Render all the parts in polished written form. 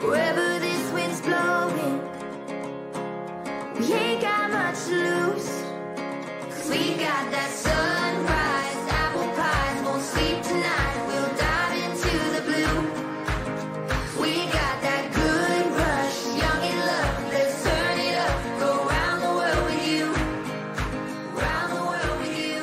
Wherever this wind's blowing, we ain't got much to lose. 'Cause we got that sunrise, apple pies, won't sleep tonight. We'll dive into the blue. We got that good rush, young in love. Let's turn it up, go round the world with you, round the world with you.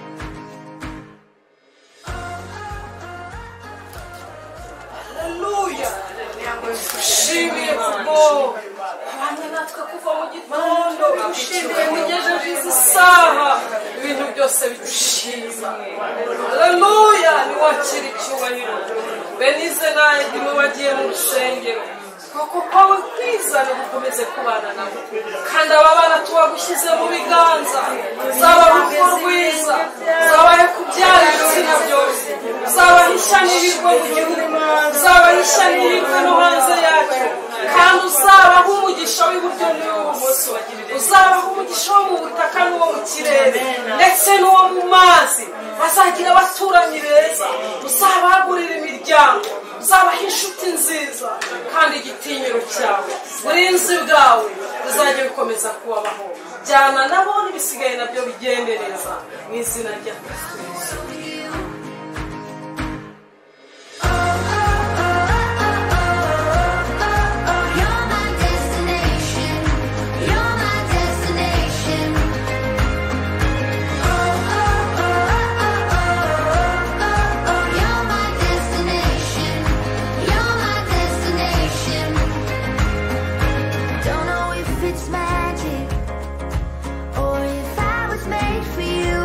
Hallelujah. Ushimiye kuko abanye natwe kuva mu gitondo, ushimiye mugejeje izi saha, ibintu byose bigushima. Haleluya, niwakira icyubahiro. Benize nawe ndimo bagiye mu rusengero, kuko kwawe kwiza gukomeze kubana nabo, kandi aba bana tubagushyize mu biganza. Uzabaha urugo rwiza, uzabahe kubyara ibitsina byose, uzabaha ishya n'ihirwe mu gihugu, uzabaha ishya n'ihirwe no hanze yacyo, kandi uzabaha umugisha w'iburyo n'uw'ibumoso, uzabaha umugisha wo mu butaka n'uwo mu kirere ndetse n'uwo mu mazi. Bazagira abaturanyi beza, uzabagurira imiryango, uzabaha inshuti nziza, kandi igitinyiro cyawe, uburinzi bwawe bizajya bikomeza kubabaho. Jyana nabo n'ibisigaye nabyo bigende neza mu izina rya Kristo. It's magic, or if I was made for you.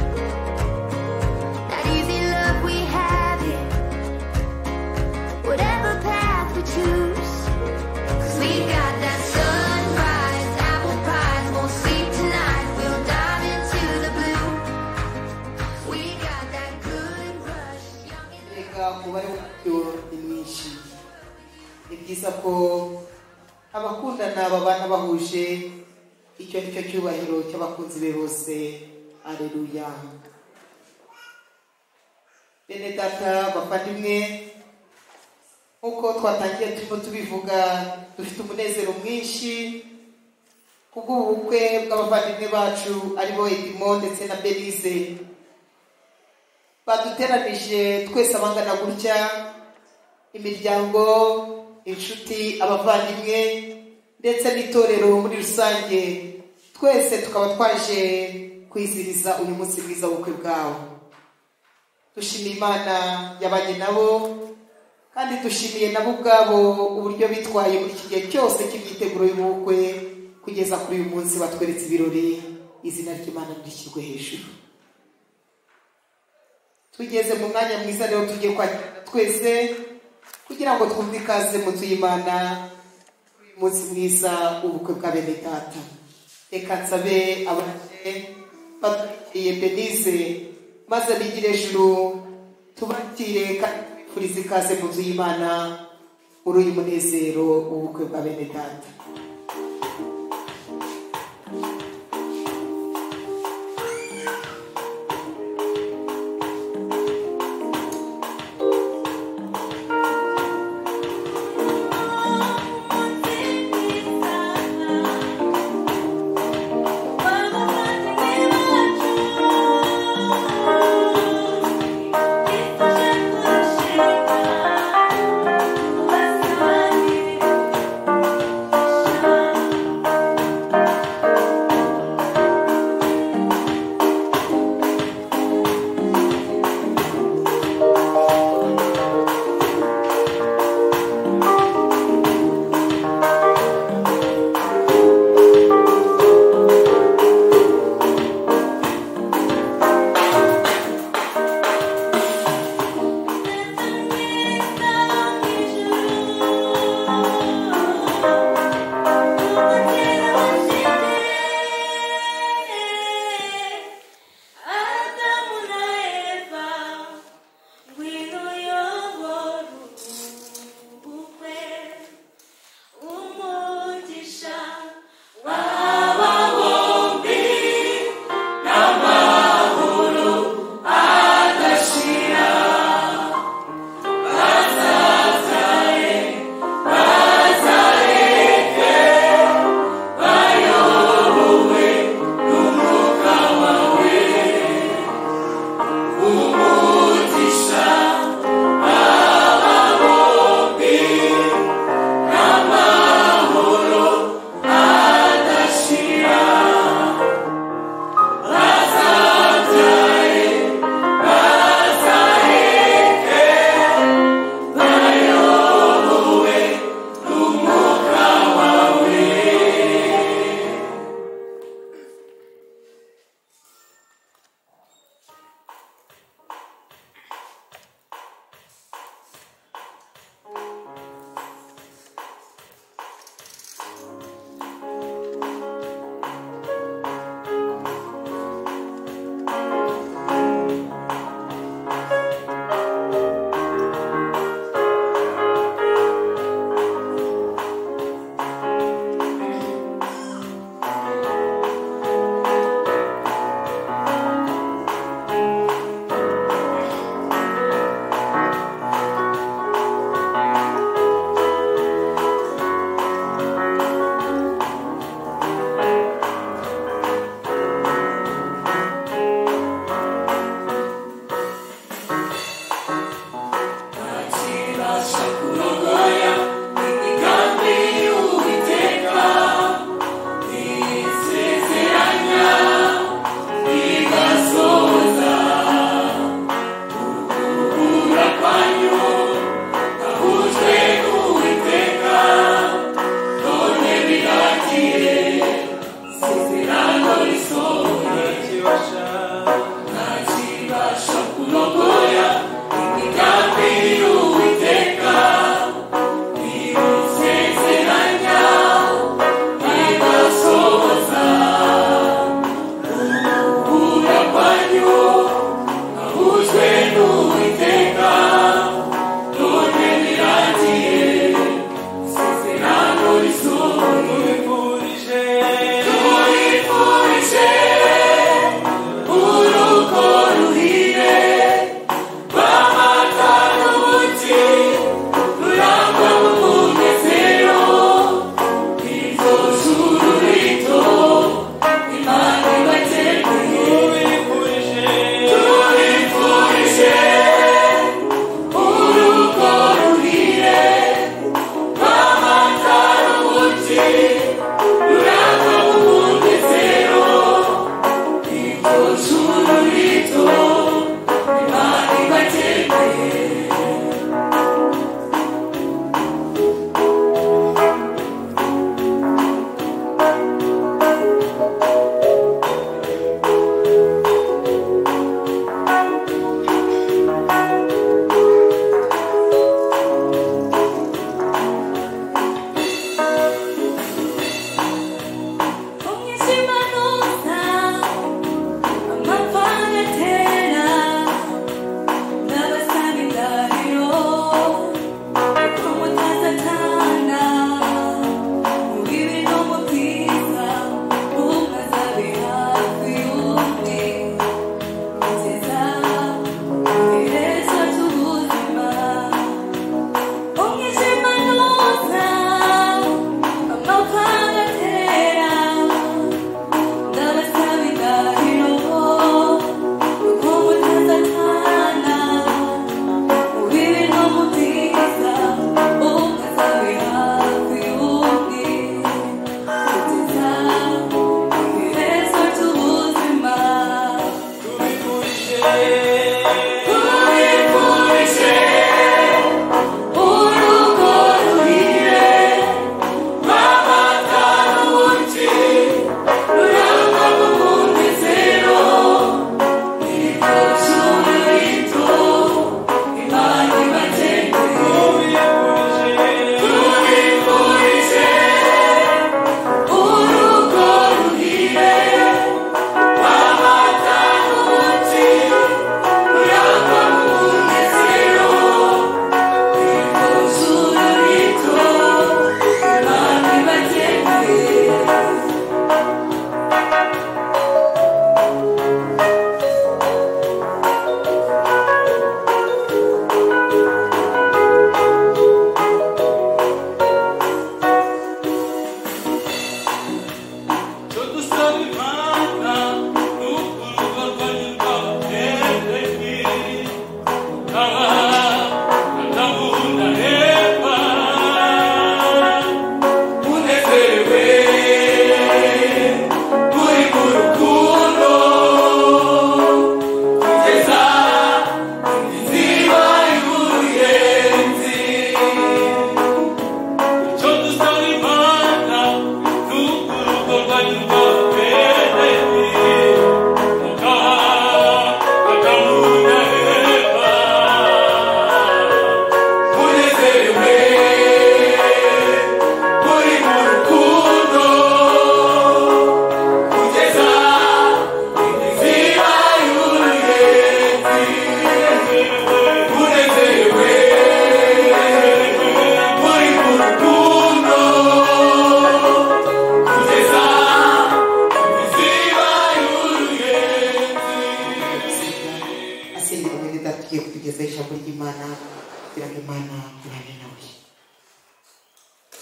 That easy love we have it, whatever path we choose. 'Cause we got that sunrise, apple pies, won't sleep tonight. We'll dive into the blue. We got that good rush, young and reka umubare w'ibyo ni mwinshi. Ni byiza ko abakundana babana bahuje, icyo ni cyo cyubahiro cy'abakunzi be bose. Aleluya. Bene data bavandimwe, nk'uko twatangiye turimo tubivuga, dufite umunezero mwinshi kubw'ubukwe bw'abavandimwe bacu aribo Edimo ndetse na Belize. Baduteranije twese abangana gutya, imiryango, inshuti, abavandimwe ndetse n'itorero muri rusange, twese tukaba twaje kwiziriza uyu munsi mwiza w'ubukwe bwawe. Dushimiye Imana yabanye nabo, kandi dushimiye nabo ubwabo uburyo bitwaye muri iki gihe cyose cy'imyiteguro y'ubukwe kugeza kuri uyu munsi batweretse ibirori. Izina ry'Imana rishyirwe hejuru. Tugeze mu mwanya mwiza rero tugiye kwakira twese kugira ngo twumve ikaze mu nzu y'Imana uyu munsi mwiza w'ubukwe bwa bene data. Reka nsabe abaje baturiye Benize maze bigire ejuru, tubakire kandi twifurize ikaze mu nzu y'Imana muri uyu munezero w'ubukwe bwa bene data.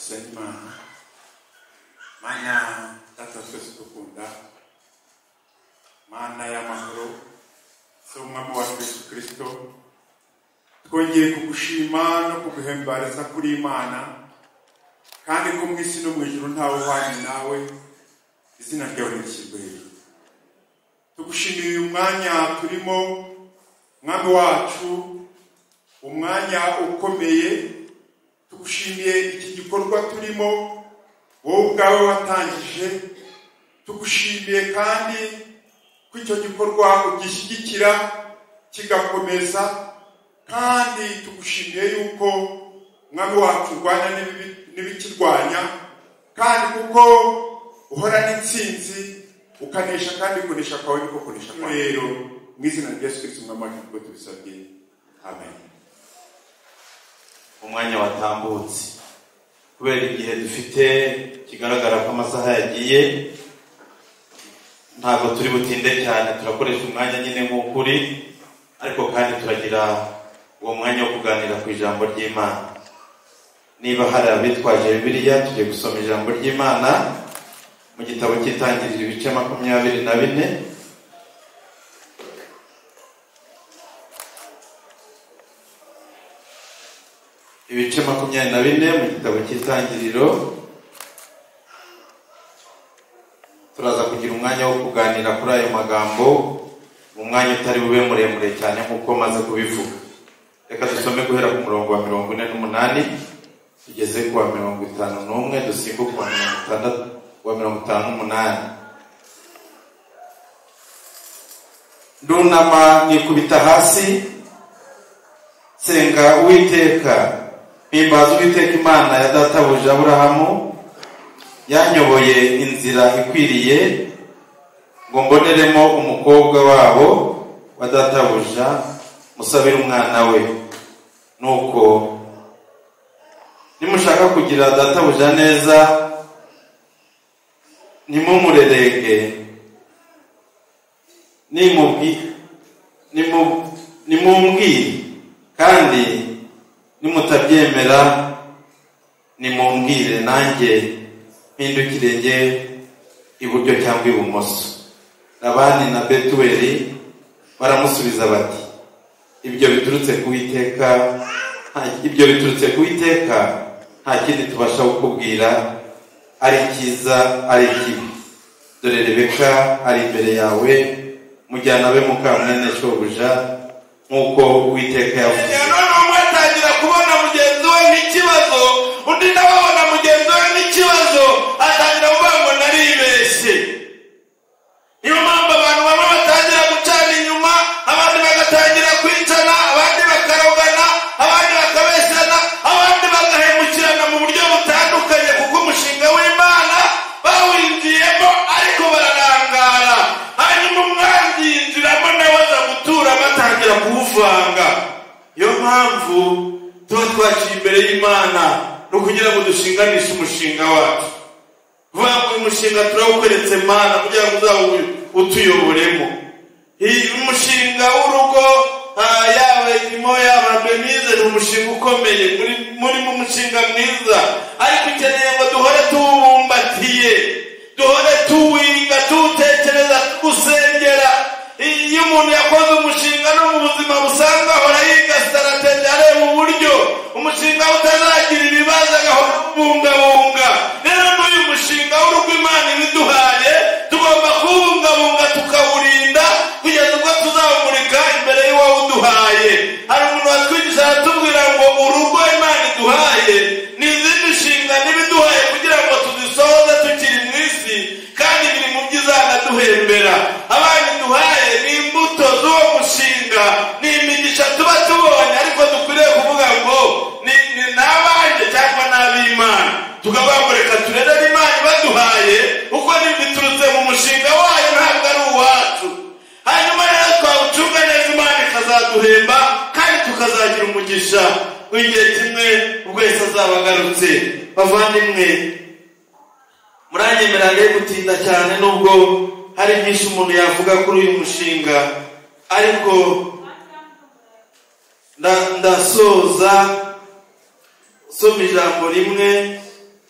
Imana mana data twese dukunda mana y'amahoro so umwami wacu Yesu Kristo twongeye kugushima no kuguhembariza kuri Imana kandi ko mu isi no mu ijuru ntawe uhwanye nawe izina ryawe rishyirwe hejuru tugushimiye uyu mwanya turimo mwami wacu umwanya ukomeye tugushimiye iki gikorwa turimo wowe ubwawe watangije tugushimiye kandi ko icyo gikorwa ugishyigikira kigakomeza kandi tugushimiye yuko mwami wacu urwanya n'ibikirwanya kandi kuko uhorana intsinzi ukanesha kandi kunesha kwawe niko kunesha kwawe rero mu izina rya Yesu Kristo umwami wacu nibwo tubisabye amen. Umwanya watambutse kubera igihe dufite kigaragara ko amasaha yagiye ntabwo turi butinde cyane turakoresha umwanya nyine nk'ukuri ariko kandi turagira uwo mwanya wo kuganira ku ijambo ry'Imana. Niba hari abitwaje Bibiliya tugiye gusoma ijambo ry'Imana mu gitabo cy'Itangiriro ibice 24 ibice 24 mu gitabo cy'Itangiriro turaza kugira umwanya wo kuganira kuri ayo magambo mu mwanya utari bube muremure cyane nk'uko maze kubivuga. Reka dusome guhera ku murongo wa 48 tugeze ku wa 51 dusimbuke ku wa 58. Ndunama nikubita hasi senga Uwiteka mpimbaza Uwiteka Imana ya databuja Aburahamu yanyoboye inzira ikwiriye ngo mboneremo umukobwa wabo wa databuja musabire umwana we. Nuko nimushaka kugira databuja neza nimumurerege nimumbwire kandi nimutabyemera nimumbwire nanjye mpindukire njye iburyo cyangwa ibumoso. Labani na Betuweli baramusubiza bati ibyo biturutse ku Uwiteka nta kindi tubasha kukubwira ari cyiza ari kibi. Dore Rebeka ari imbere yawe mujyana be mukamwene shobuja nk'uko Uwiteka yavuze. None umwe atangira kubona mugenzi we n'ikibazo undi nawe abona mugenzi we n'ikibazo atangira kuvuga ngo naribeshye. Niyo mpamvu abantu bamwe batangira gucana inyuma abandi bagatangira kwicana abandi bakarogana abandi bakabeshyana abandi bagahemukirana mu buryo butandukanye kuko umushinga w'Imana bawinjiyemo ariko bararangara hanyuma umwanzi yinjiramo nawe aza gutura batangira kuwuvanga. Iyo mpamvu tuba twaciye imbere y'Imana no kugira ngo dushinganishe umushinga wacu. Vuga ngo uyu mushinga turawukweretse Mana kugira ngo uzawe utuyoboremo. Umushinga w'urugo yaba irimo yaba Benize ni umushinga ukomeye muri mu mushinga mwiza ariko ukeneye ngo duhore tuwubumbatiye duhore tuwiga tuwutekereza gusengera. Iyo umuntu yakoze umushinga no mu buzima busanzwe ahora yiga strategy areba uburyo umushinga utazagira ibibazo agahora ubungabunga. Rero n'uyu mushinga w'urugo Imana ibiduhaye tugomba kuwubungabunga tukawurinda kugeza ubwo tuzawumurika imbere y'uwawuduhaye. Hari umuntu watwigisha aratubwira ngo urugo Imana iduhaye ni izindi nshinga n'ibiduhaye kugira ngo tuzisohoze tukiri mu isi kandi biri mu byo izanaduhembera. Abana duhaye ni imbuto z'uwo mushinga ni imigisha tuba tubonye ariko dukwiriye kuvuga ngo ni n'abanje cyangwa n'ab'Imana tukabagoreka turerere Imana baduhaye uko biturutse mu mushinga wayo ntabwo ari uwacu. Hanyuma rero twawucunga neza Imana ikazaduhemba kandi tukazagira umugisha w'igihe kimwe ubwo Yesu azaba agarutse. Bavandimwe muranyemerera rero gutinda cyane nubwo hari byinshi umuntu yavuga kuri uyu mushinga ariko ndasoza soma ijambo rimwe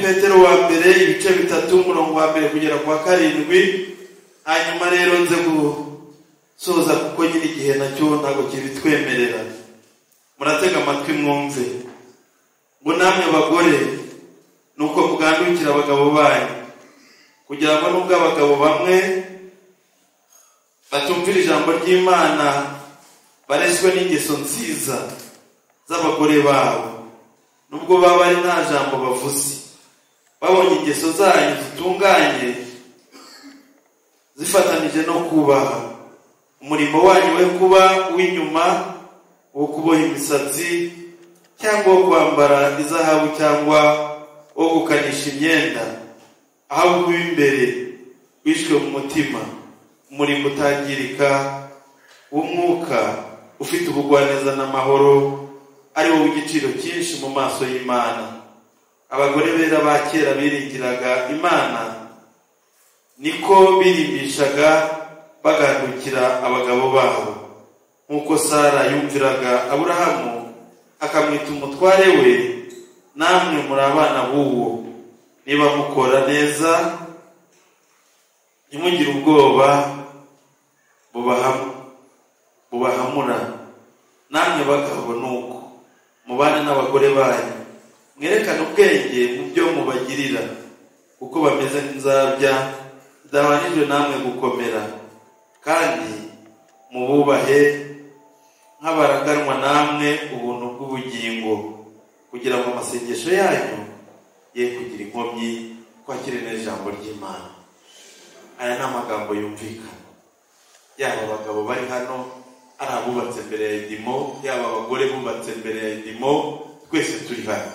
Petero wa mbere ibice 3 umurongo wa mbere kugera kwa 7. Hanyuma rero nze gusoza kuko nyine igihe nacyo ntabwo kibitwemerera. Muratega amatwi mwumve ngo namwe abagore nuko mugandukira abagabo banyu kugira ngo nubwo abagabo bamwe batumvira ijambo ry'Imana bareswe n'ingeso nziza z'abagore babo, nubwo baba ari nta jambo bavuze, babonye ingeso zanyu zitunganye zifatanije no kubaha umurimo wanyu we kuba w'inyuma, wo kuboha imisatsi cyangwa wo kwambara izahabu cyangwa wo gukanisha imyenda, ahubwo w'imbere wishwe mu mutima, umurimo utangirika w'umwuka ufite ubugwaneza n'amahoro, ari wo w'igiciro cyinshi mu maso y'Imana. Abagore bera ba kera biringiraga Imana, niko birimbishaga bagandukira abagabo babo, nk'uko Sara yumviraga Aburahamu akamwita umutware we. Namwe muri abana b'uwo, niba mukora neza ntimugire ubwoba bubahamura. Namwe bagabo nuko mubane n'abagore banyu, mwerekane ubwenge mu byo mubagirira, kuko bameze nk'inzabya zidabanijwe namwe gukomera, kandi mububahe nk'abaraganwa namwe ubuntu bw'ubugingo, kugira ngo amasengesho yanyu ye kugira inkomyi, kwakire neza ijambo ry'Imana. Aya ni amagambo yumvikana, yaba abagabo bari hano ari abubatse mbere ya Edimo, yaba abagore bubatse mbere ya Edimo, twese turi hano.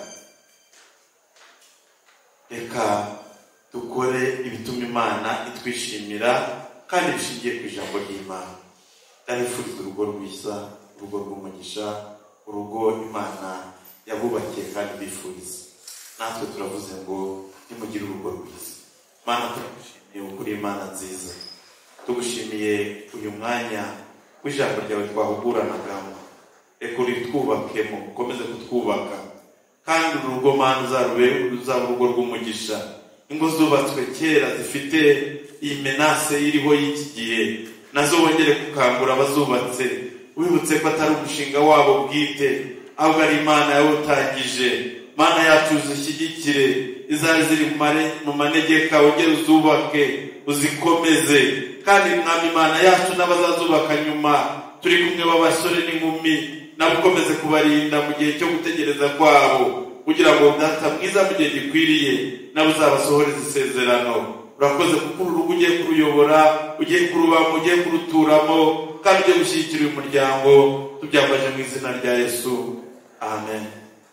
Reka dukore ibituma Imana itwishimira kandi bishingiye ku ijambo ry'Imana. Ndabifuriza urugo rwiza, urugo rw'umugisha, urugo Imana yabubakiye kandi bifuriza. Natwe turavuze ngo nimugire urugo rwiza. Mana, turagushimiye ukuri Imana nziza, tugushimiye uyu mwanya w'ijambo ryawe twahuguranagamo. Reka uritwubakemo, ukomeze kutwubaka, kandi urugo Mana uzaba urugo rw'umugisha. Ingo zubatswe kera zifite iyi menase iriho y'iki gihe, nazo wongere gukangura abazubatse, wibutse ko atari umushinga wabo bwite, ahubwo ari Imana yawutangije. Mana yacu uzishyigikire, izari ziri mu manegeka wongere uzubake, uzikomeze. Kandi Mwami Imana yacu n'abazazubaka nyuma turi kumwe b'abasore n'inkumi, nabo ukomeze kubarinda mu gihe cyo gutegereza kwabo, kugira ngo Data mwiza mu gihe gikwiriye nabo uzabasohoreze isezerano. Urakoze kuko uru rugo ugiye kuruyobora, ugiye kurubamo, ugiye kuruturamo, kandi ugiye gushyigikira uyu muryango. Tubyambaje mu izina rya Yesu, amen.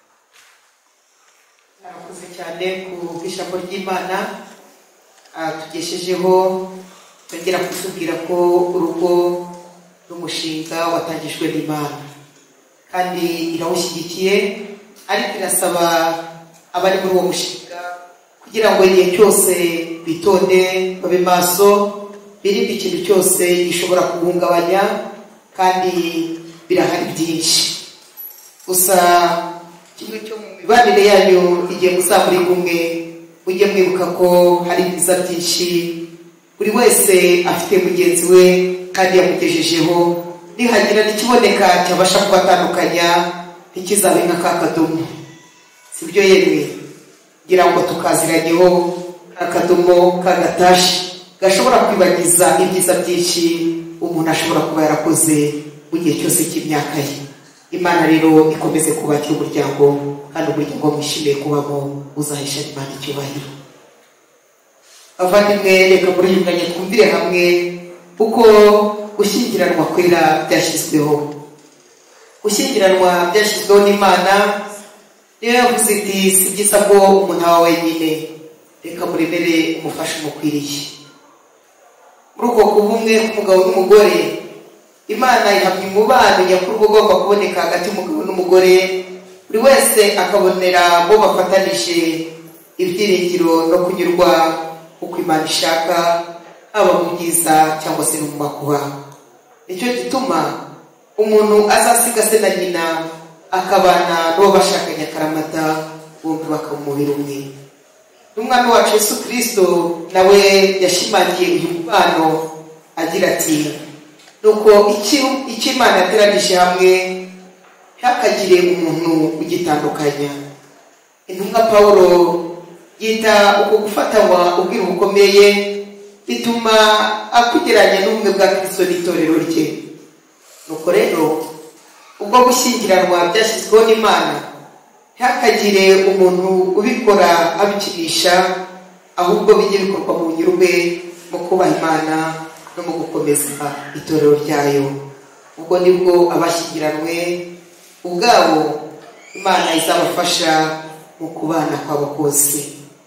Arakoze cyane ku ijambo ry'Imana tugeshejeho. Tongera kutubwira ko urugo n'umushinga watangijwe n'Imana kandi irawushyigikiye, ariko irasaba abari muri uwo mushinga kugira ngo igihe cyose bitonde, babe maso, birinde ikintu cyose gishobora kuguhungabanya, kandi birahari byinshi. Gusa kimwe cyo mu mibanire yanyu igihe muzaba muri kumwe, mujye mwibuka ko hari ibyiza byinshi buri wese afite mugenzi we kandi yamugejejeho. Nihagira n'ikiboneka cyabasha kubatandukanya, ntikizabe nka ka kadomo, sibyo yemwe? Ngira ngo tukaziranyeho akadomo k'agatashi gashobora kwibagiza ibyiza byinshi umuntu ashobora kuba yarakoze mu gihe cyose cy'imyaka ye. Imana rero ikomeze kubakira umuryango, kandi umuryango mwishimiye kubamo uzahesha Imana icyubahiro. Abavandimwe, reka muri uyu mwanya twumvire hamwe uko gushyingiranwa kwera byashyizweho. Gushyingiranwa byashyizweho n'Imana, niyo yavuze iti si byiza ko umuntu aba wenyine, reka muremere umufasha umukwiriye. Muri ubwo kubumwe k'umugabo n'umugore, Imana ihamya umubano nyakuri ugomba kuboneka hagati y'umugabo n'umugore, buri wese akabonera bo bafatanije ibyiringiro no kunyurwa uko Imana ishaka, haba mu byiza cyangwa se no mu makuba. Nicyo gituma umuntu azasiga se na nyina akabana n'uwo bashakanye akaramata, bombi bakaba umubiri umwe. n'umwami wacu Yesu Kristo nawe yashimangiye uyu mubano agira ati nuko icyo Imana yateranije hamwe ntakagire umuntu ugitandukanya. Intumwa Pawulo yita uko gufatanywa ubwiru bukomeye bituma akugeranya n'ubumwe bwa Kristo n'itorero rye. Nuko rero ubwo gushyingiranwa byashyizweho n'Imana ntakagire umuntu ubikora abikinisha, ahubwo bijye bikorwa mu nyurwe mu kubaha Imana no mu gukomeza itorero ryayo. Ubwo nibwo abashyingiranwe ubwabo Imana izabafasha mu kubana kwabo kose.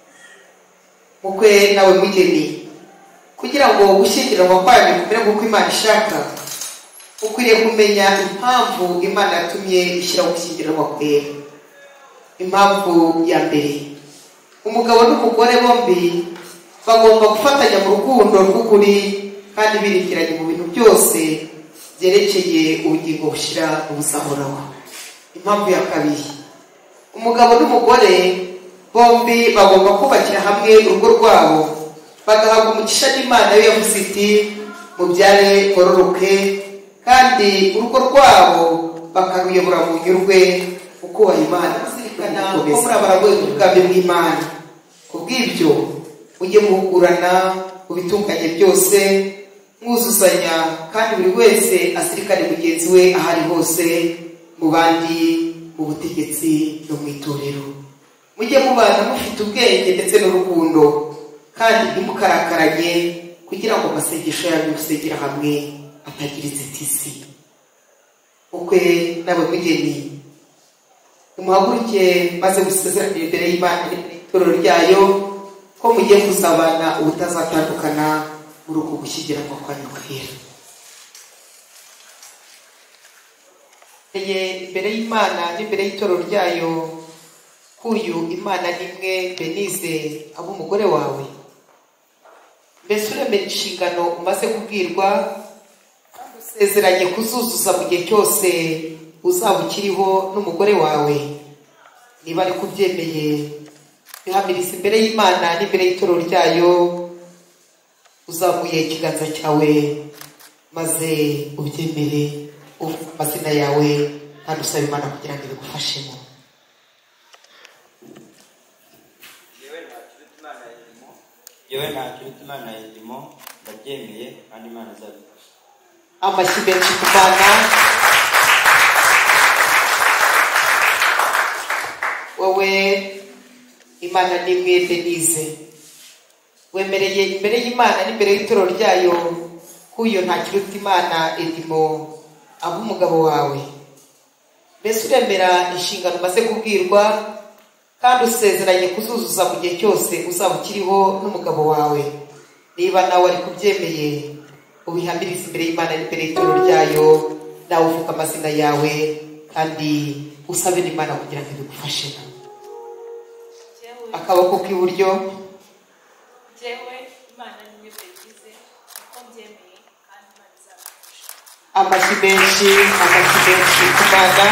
Mukwe nawe mugeni, kugira ngo gushyingiranwa kwanyu kumere nk'uko Imana ishaka, ukwiriye kumenya impamvu Imana yatumye ishyiraho gushyingiranwa kwera. Impamvu ya mbere, umugabo n'umugore bombi bagomba gufatanya mu rukundo rw'ukuri kandi biringiranye mu bintu byose byerekeye ubugingo bushira ubuzahoraho. Impamvu ya kabiri, umugabo n'umugore bombi bagomba kubakira hamwe urugo rwabo, bagahabwa umugisha n'Imana yo yavuze iti mubyare bororoke, kandi urugo rwabo bakaruyobora mu nyurwe mu kubaha Imana. Zirikana ko muri abaragoye ubwami bw'Imana. Kubw'ibyo mujye muhugurana mu bitunganye byose, mwuzuzanya, kandi buri wese azirikane mugenzi we ahari hose, mu bandi, mu butegetsi no mu itorero. Mujye mubana mufite ubwenge ndetse n'urukundo, kandi ntimukarakaranye, kugira ngo amasengesho yanyu gusengera hamwe atagira inzitizi. Ukwe nawe mugeni, nimuhaguruke maze musezerane imbere y'Imana n'itorero ryayo ko mugiye kuzabana ubutazatandukana muri uku gushyingiranwa kwanyu kwera. Imbere y'Imana n'imbere y'itorero ryayo kuyu Imana nimwe Benize abo umugore wawe. Mbese uremera inshingano umaze kubwirwa, kandi usezeranye kuzuzuza mu gihe cyose uzaba ukiriho n'umugore wawe. Niba ari kubyemeye, bihamiriza imbere y'Imana n'imbere y'itorero ryayo, uzamuye ikiganza cyawe maze ubyemere, uvuga amazina yawe kandi usaba Imana kugira ngo ibigufashemo. yewe ntakiruta Imana yirimo, ndabyemeye kandi Imana izabifasha. Amashyi menshi ku Mana. Wowe Imana nimwe Benize, wemereye imbere y'Imana n'imbere y'itorero ryayo kuyo ntakiruta Imana Edimo abo umugabo wawe. Mbese uremera inshingano umaze kubwirwa, kandi usezeranye kuzuzuza mu gihe cyose uzaba ukiriho n'umugabo wawe. Niba nawe ari kubyemeye, ubihamiriza imbere y'Imana n'imbere y'itorero ryayo, nawe uvuga amazina yawe kandi usabe n'Imana kugira ngo ibigufashe. Akaboko k'iburyo. Jewe Imana nimwe Benize, uko mbyemeye kandi Imana izabifasha. Amashyi menshi ku Mana.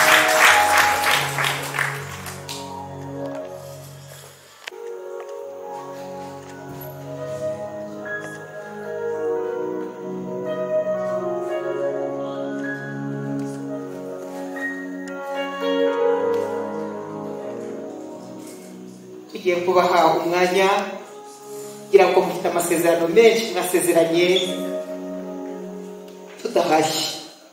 Tugiye kubaha umwanya kugira ngo mufite amasezerano menshi mwasezeranye tudahashye,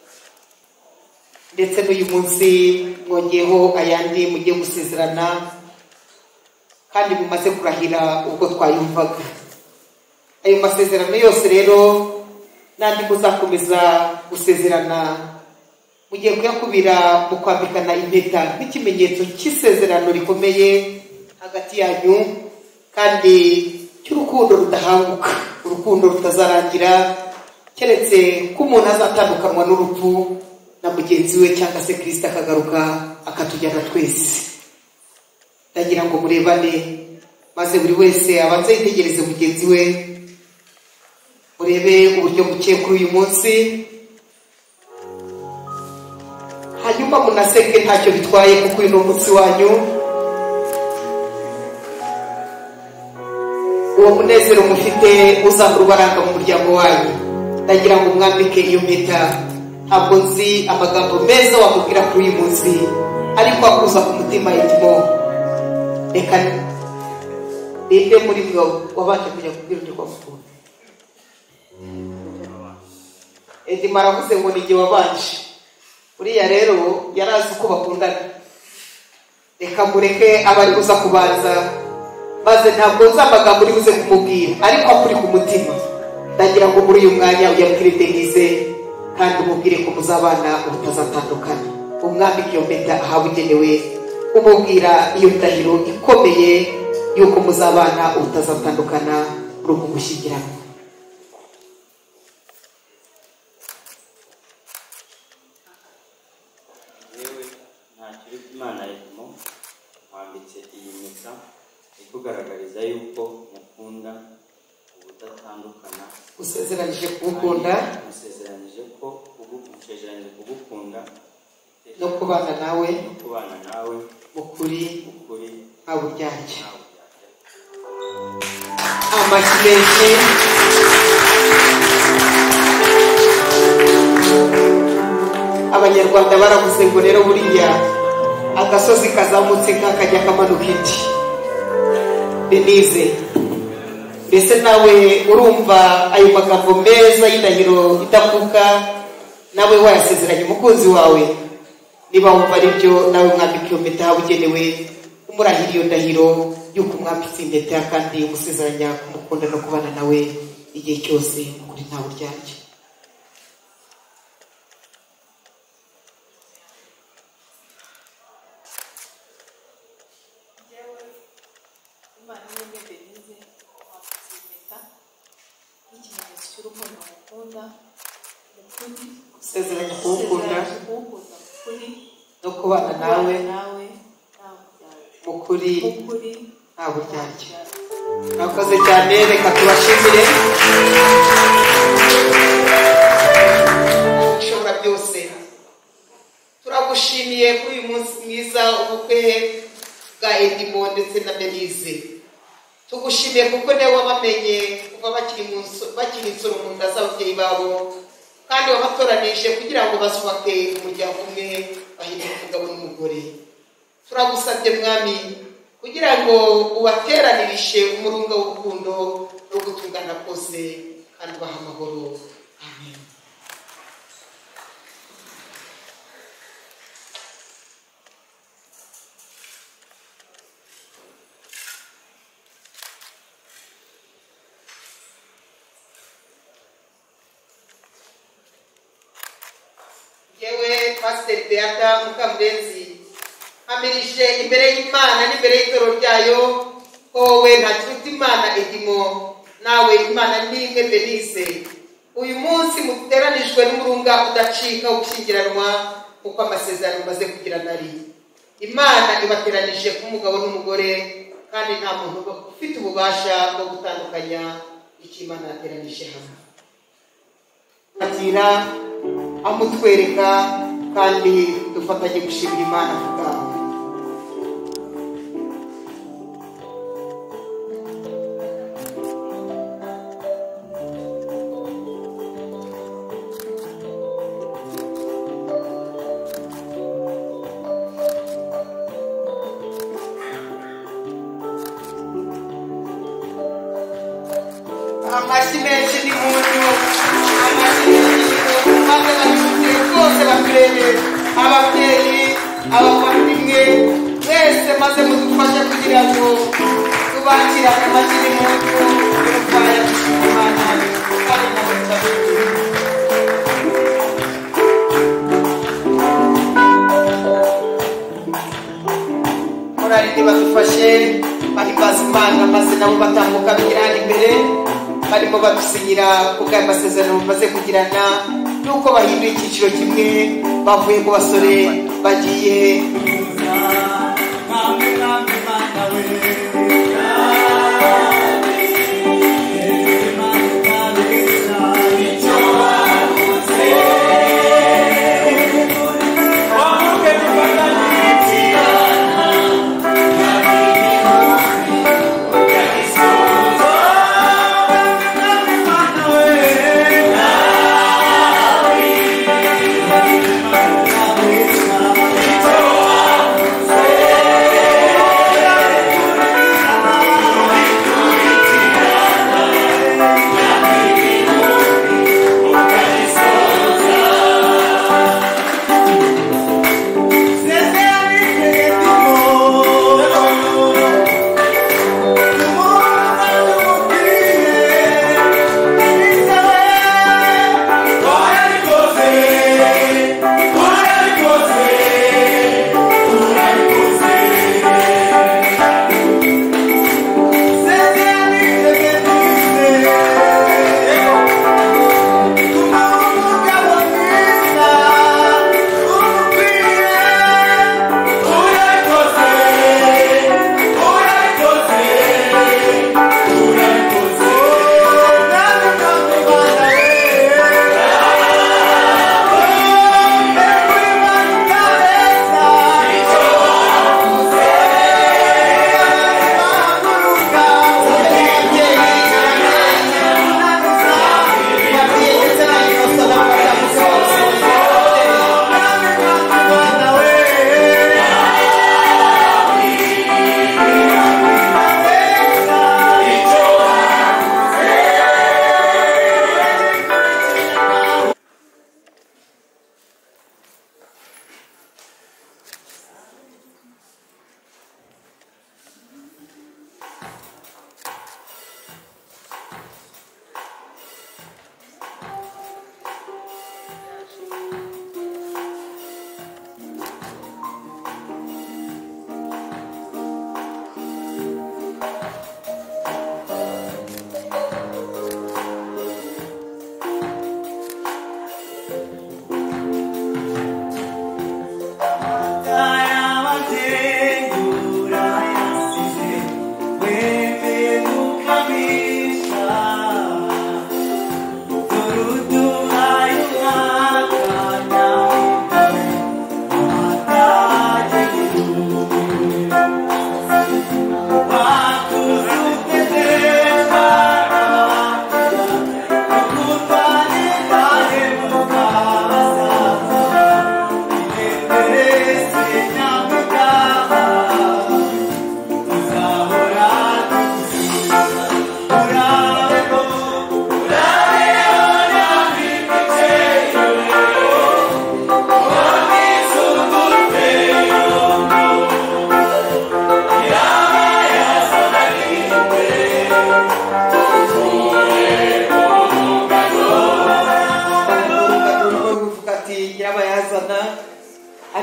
ndetse n'uyu munsi mwongeyeho ayandi mugiye gusezerana kandi mumaze kurahira ubwo twayumvaga. Ayo masezerano yose rero n'andi muzakomeza gusezerana mugiye kuyakubira mu kwambikana impeta nk'ikimenyetso cy'isezerano rikomeye hagati yanyu, kandi cy'urukundo rudahanguka, urukundo rutazarangira keretse ko umuntu azatandukanywa n'urupfu na mugenzi we, cyangwa se Kristo akagaruka akatujyana twese. Ndagira ngo murebane maze buri wese abanze yitegereze mugenzi we, murebe uburyo buke kuri uyu munsi, hanyuma munaseke ntacyo bitwaye kuko uyu ni umunsi wanyu. uwo munezero mufite uzamura ubaranga mu muryango wanyu. Ndagira ngo mwambike iyo mpeta. Ntabwo nzi amagambo meza wamubwira kuri uyu munsi, ariko akuza ku mutima Edimo. Reka ninde muri mwe wabanje kujya kubwira undi kwamukunda? Edimo aravuze ngo ni jye wabanje. Uriya rero yarazi uko bakundana. Reka mureke abari kuza kubanza, maze ntabwo nzi amagambo uri buze kumubwira, ariko akuri ku mutima. Ndagira ngo muri uyu mwanya uyabwire Denise, kandi umubwire ko muzabana ubutazatandukana. Umwambike iyo mpeta ahabugenewe, umubwira iyo ndahiro ikomeye yuko muzabana ubutazatandukana muri uku gushyingirana. yewe ntakiri Imana Edimo wambitse iyi mpeta ikugaragariza yuko mukunda ubudatandukana. Usezeranyije kugukunda musezeranyije kugukunda no kubana nawe mu kuri nta buryarya. Amashyi menshi. Abanyarwanda baravuze ngo rero buriya agasozi kazamutse kakajya kamanuka indi. Denise, mbese nawe urumva ayo magambo meza y'indahiro idakuka nawe wayasezeranye umukunzi wawe? Niba wumva ari byo, nawe mwambike iyo mpeta yabugenewe, umurahira iyo ndahiro y'uko mwambitse impeta kandi umusezeranya kumukunda no kubana nawe igihe cyose kuri nta buryarya. Usezeranya kugukunda no kubana nawe mu kuri nta buryarya. Mwakoze cyane, reka tubashimire. Ushobora byose, turagushimiye kuri uyu munsi mwiza, ubukwe bwa Edimo ndetse na Denise. Tugushimiye kuko niwe wabamenye kuva bakiri insoro mu nda z'ababyeyi babo, kandi wabatoranije kugira ngo bazubake umuryango umwe, bahinduke umugabo n'umugore. Turagusabye Mwami kugira ngo ubateranirishe umurunga w'urukundo no gutungana kose, kandi ubahe amahoro. Amen. Yewe Pastor Beata Mukamurenzi, amirije imbere y'Imana n'imbere y'itoro ryayo ko wowe ntakiruta Imana Edimo, nawe Imana ni imwe Denise. Uyu munsi muteranijwe n'umurunga udacika gushyingiranwa kuko amasezerano maze kugirana ari. Imana ibateranije k'umugabo n'umugore, kandi nta muntu ufite ububasha bwo gutandukanya icyo Imana yateranije hamwe. Agira amutwereka, kandi dufatanye gushimira Imana kubwawe. Amashyi menshi ni muntu, amashyi menshi maze abashyitsi bose baturebe, ababyeyi, abavandimwe mwese, maze mudufashe kugira ngo tubakirane. Amashyi ni muntu y'urufaya gushima Imana kandi nawe tubabikire. Korali ntibadufashe bahimbaza Imana, maze nabo batambuka bigirana imbere, barimo badusinyira kuko aya masezerano bamaze kugirana, nuko bahinduye icyiciro kimwe, bavuye mu basore bagiye Oh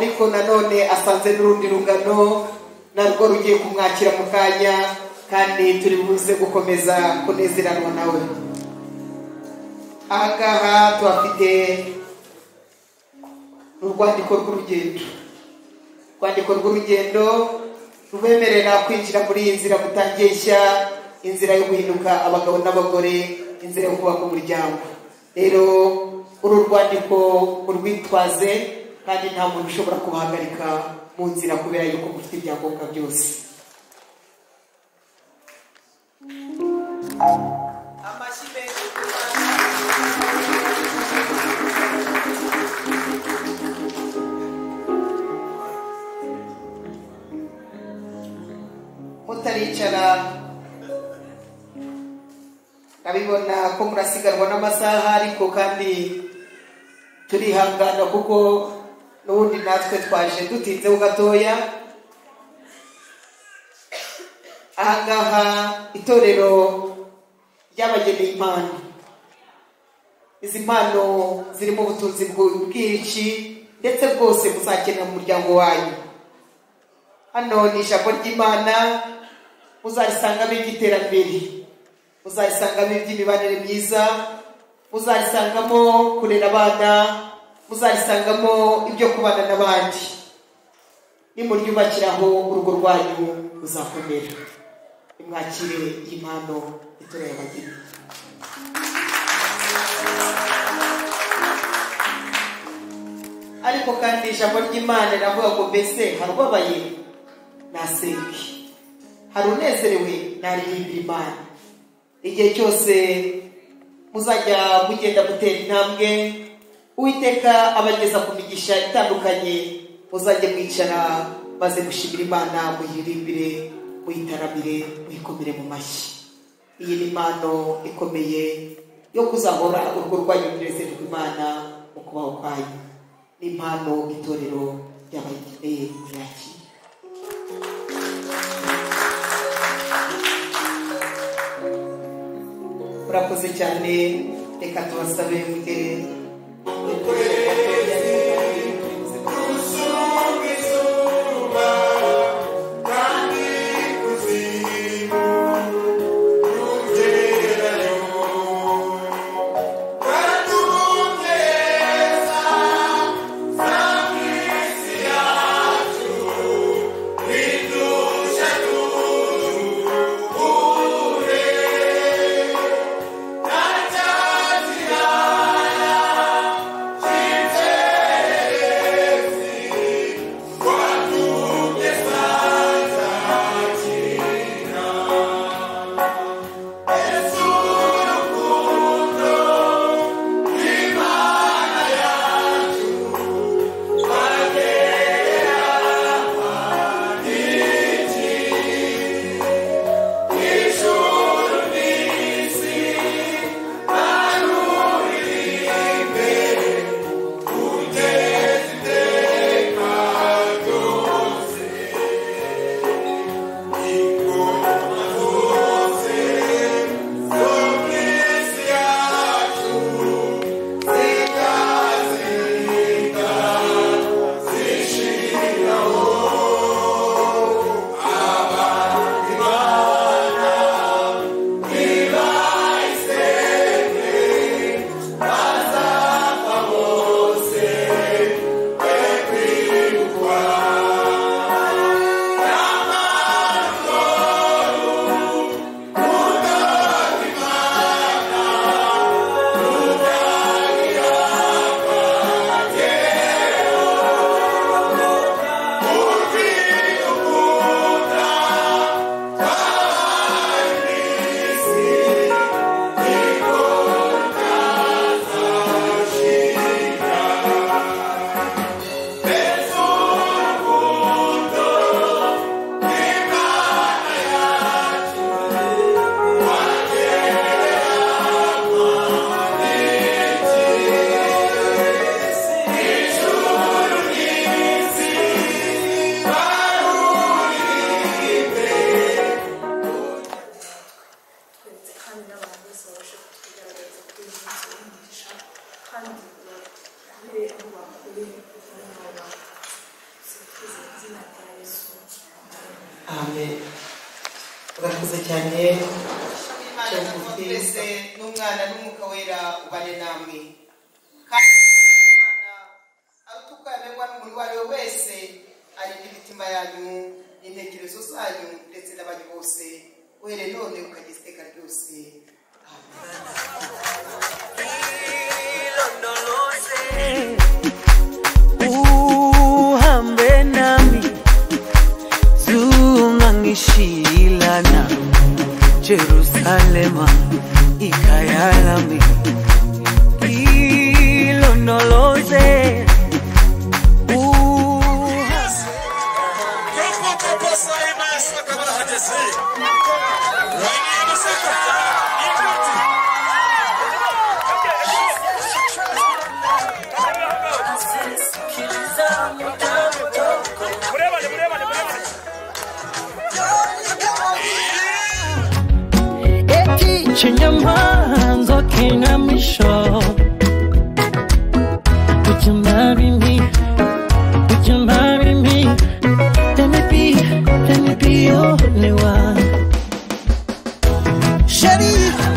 ariko nanone asanze n'urundi rungano narwo rugiye kumwakira mu kanya, kandi turi buze gukomeza kunezeranwa nawe. Ahangaha tuhafite urwandiko rw'urugendo, urwandiko rw'urugendo rubemerera kwinjira muri iyi nzira mutangiye nshya, inzira yo guhinduka abagabo n'abagore, inzira yo kubaka umuryango. Rero uru rwandiko urwitwaze, kandi nta muntu ushobora kubahagarika mu nzira kubera yuko mufite ibyangombwa byose. Amashyi menshi ku Mana. Mutaricara ndabibona ko murasigarwa n'amasaha, ariko kandi turihangana kuko n'ubundi natwe twaje dutinzeho gatoya. Ahangaha itorero ryabageneye impano. Izi mpano zirimo ubutunzi bwinshi ndetse bwose muzakenera mu muryango wanyu. Hano ni ijambo ry'Imana, muzarisangamo iby'iterambere, muzarisangamo iby'imibanire myiza, muzarisangamo kurera abana, muzarisangamo ibyo kubana n'abandi. Nimuryubakiraho urugo rwanyu ruzakomera. Nimwakire iyi mpano itorero y'abageni. Ariko kandi ijambo ry'Imana riravuga ngo mbese hari ubabaye nasenge, hari unezerewe naririmbira Imana. Igihe cyose muzajya mugenda mutera intambwe, Uwiteka abageza ku migisha itandukanye, muzajye mwicara maze gushimira Imana, muyirimbire, muyitaramire, muyikomere mu mashyi. Iyi ni impano ikomeye yo kuzahora urugo rwanyu runezerwa Imana mu kubaho kwanyu. Ni impano itorero ry'abageneye kuyakira. Murakoze cyane, reka tubasabe mugere Yeah. urakoze cyane Imana twese n'umwana n'umwuka wera ubane namwe kandi Imana arutuka yamenywa n'umuntu uwo ari we wese arinda imitima yanyu n'intekerezo zanyu ndetse n'abanyu bose uhere none ukageza iteka ryose uhambe nami zungangishilana Jerusalema ikayalami ilondoloze Change your minds, looking at me, show. Would you marry me? Would you marry me? Let me be your only one. Sherry.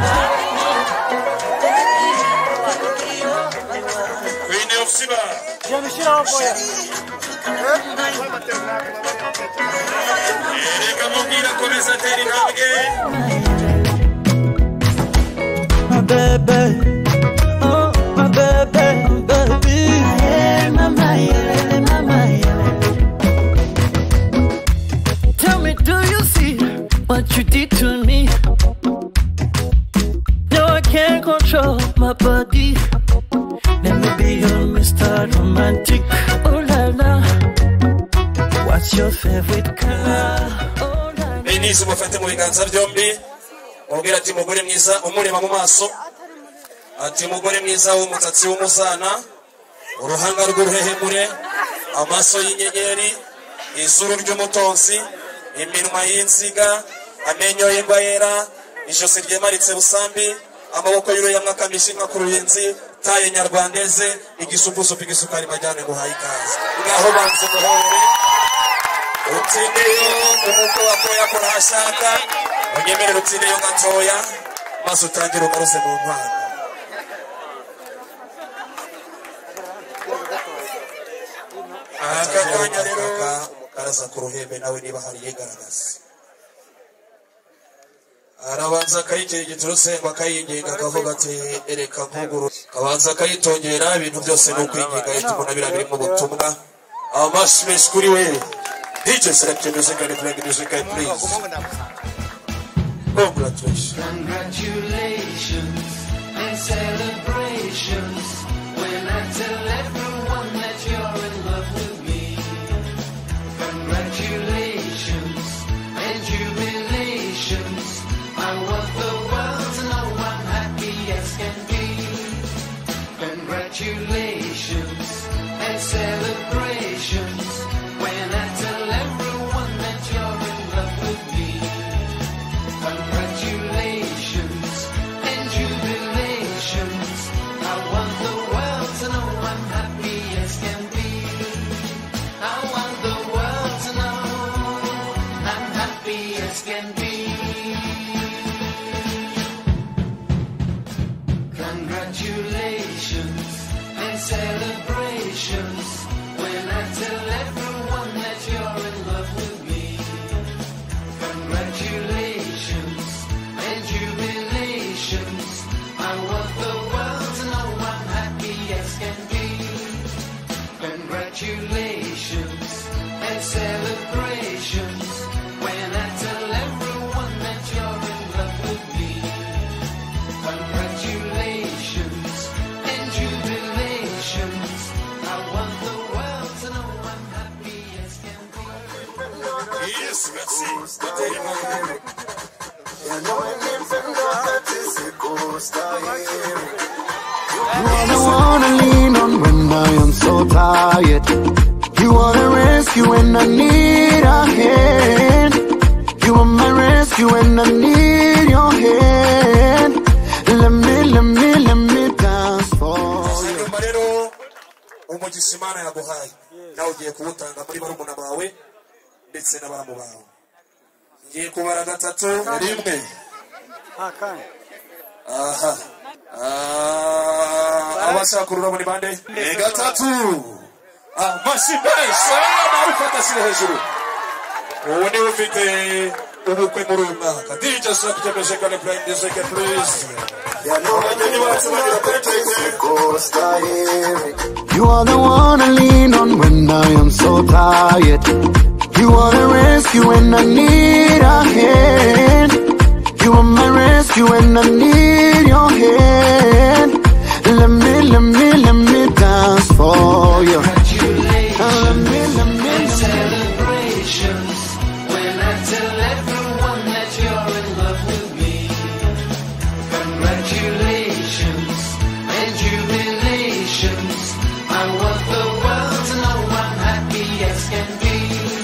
Queen of Siba. Baby, oh my baby, baby. Mama, mama. Tell me, do you see what you did to me? No, I can't control my body. Let me be your Mr. Romantic. Oh la la, what's your favorite color? Oh la la. Benizo mufate mu biganza byombi. Mubwira ati mugore mwiza umureba mu maso ati mugore mwiza w'umutsatsi w'umusana uruhanga rw'uruhehemure amaso y'inyenyeri izuru ry'umutonzi iminwa y'inziga amenyo y'ingwa yera ijosi ryemaritse busambi amaboko y'uruya akamisha inka ku ruyenzi taye nyarwandeze igisupusupu igisukari majyane guhaye ikaze ngaho banze muhore utsindeyo umuko wakoya kurashaka unyemerera utsindeyo gatoya maze utangire ugaruse mu ntwaro aka kanya rero karaza ku ruhembe nawe niba hari yigaragaza arabanza akayigera igiturusengo akayinginga akavuga ati ereka nkuguru akabanza akayitongera ibintu byose ni ukwinginga tubona biri mu butumwa amashyi menshi kuri we DJ select your music and play the music and please congratulations and celebrations when I tell everyone that you're in love with me. Congratulations and jubilations. I want the world to know I'm happy as can be. Congratulations and celebrations when I tell everyone that you're in love with me. Congratulations and jubilations. I want the world to know I'm happy as can be. I want the world to know I'm happy as can be. Congratulations and celebrations when I tell everyone that you're in love with me. Congratulations and jubilations. I want the world to know I'm happy as can be. Congratulations and celebrations when I tell everyone that you're in love with me. Congratulations and jubilations. I want the world to know I'm happy as can be. yes merci You wanna lean on when I am so tired. You wanna rescue when I need a hand. You are my rescue when I need your hand. Let me dance for you. rero umugisha Imana yaguhaye nawe ugiye kuwutanga muri barumuna bawe ndetse n'abaramu bawe ngiye kubara gatatu rimwe aha abashaka ururabo ni bande gatatu amashimesha narufata sire hejuru ubu niwe ufite ubukwe muri uyu mwaka DJ Shaka Jameshekane Prime Music please You are the one I lean on when I am so tired. You are the rescue when I need a hand. You are my rescue when I need your hand. Let me dance for you. Let me celebrations when I tell everyone that you're in love with me. Congratulations and jubilations. I want the world to know I'm happy as can be.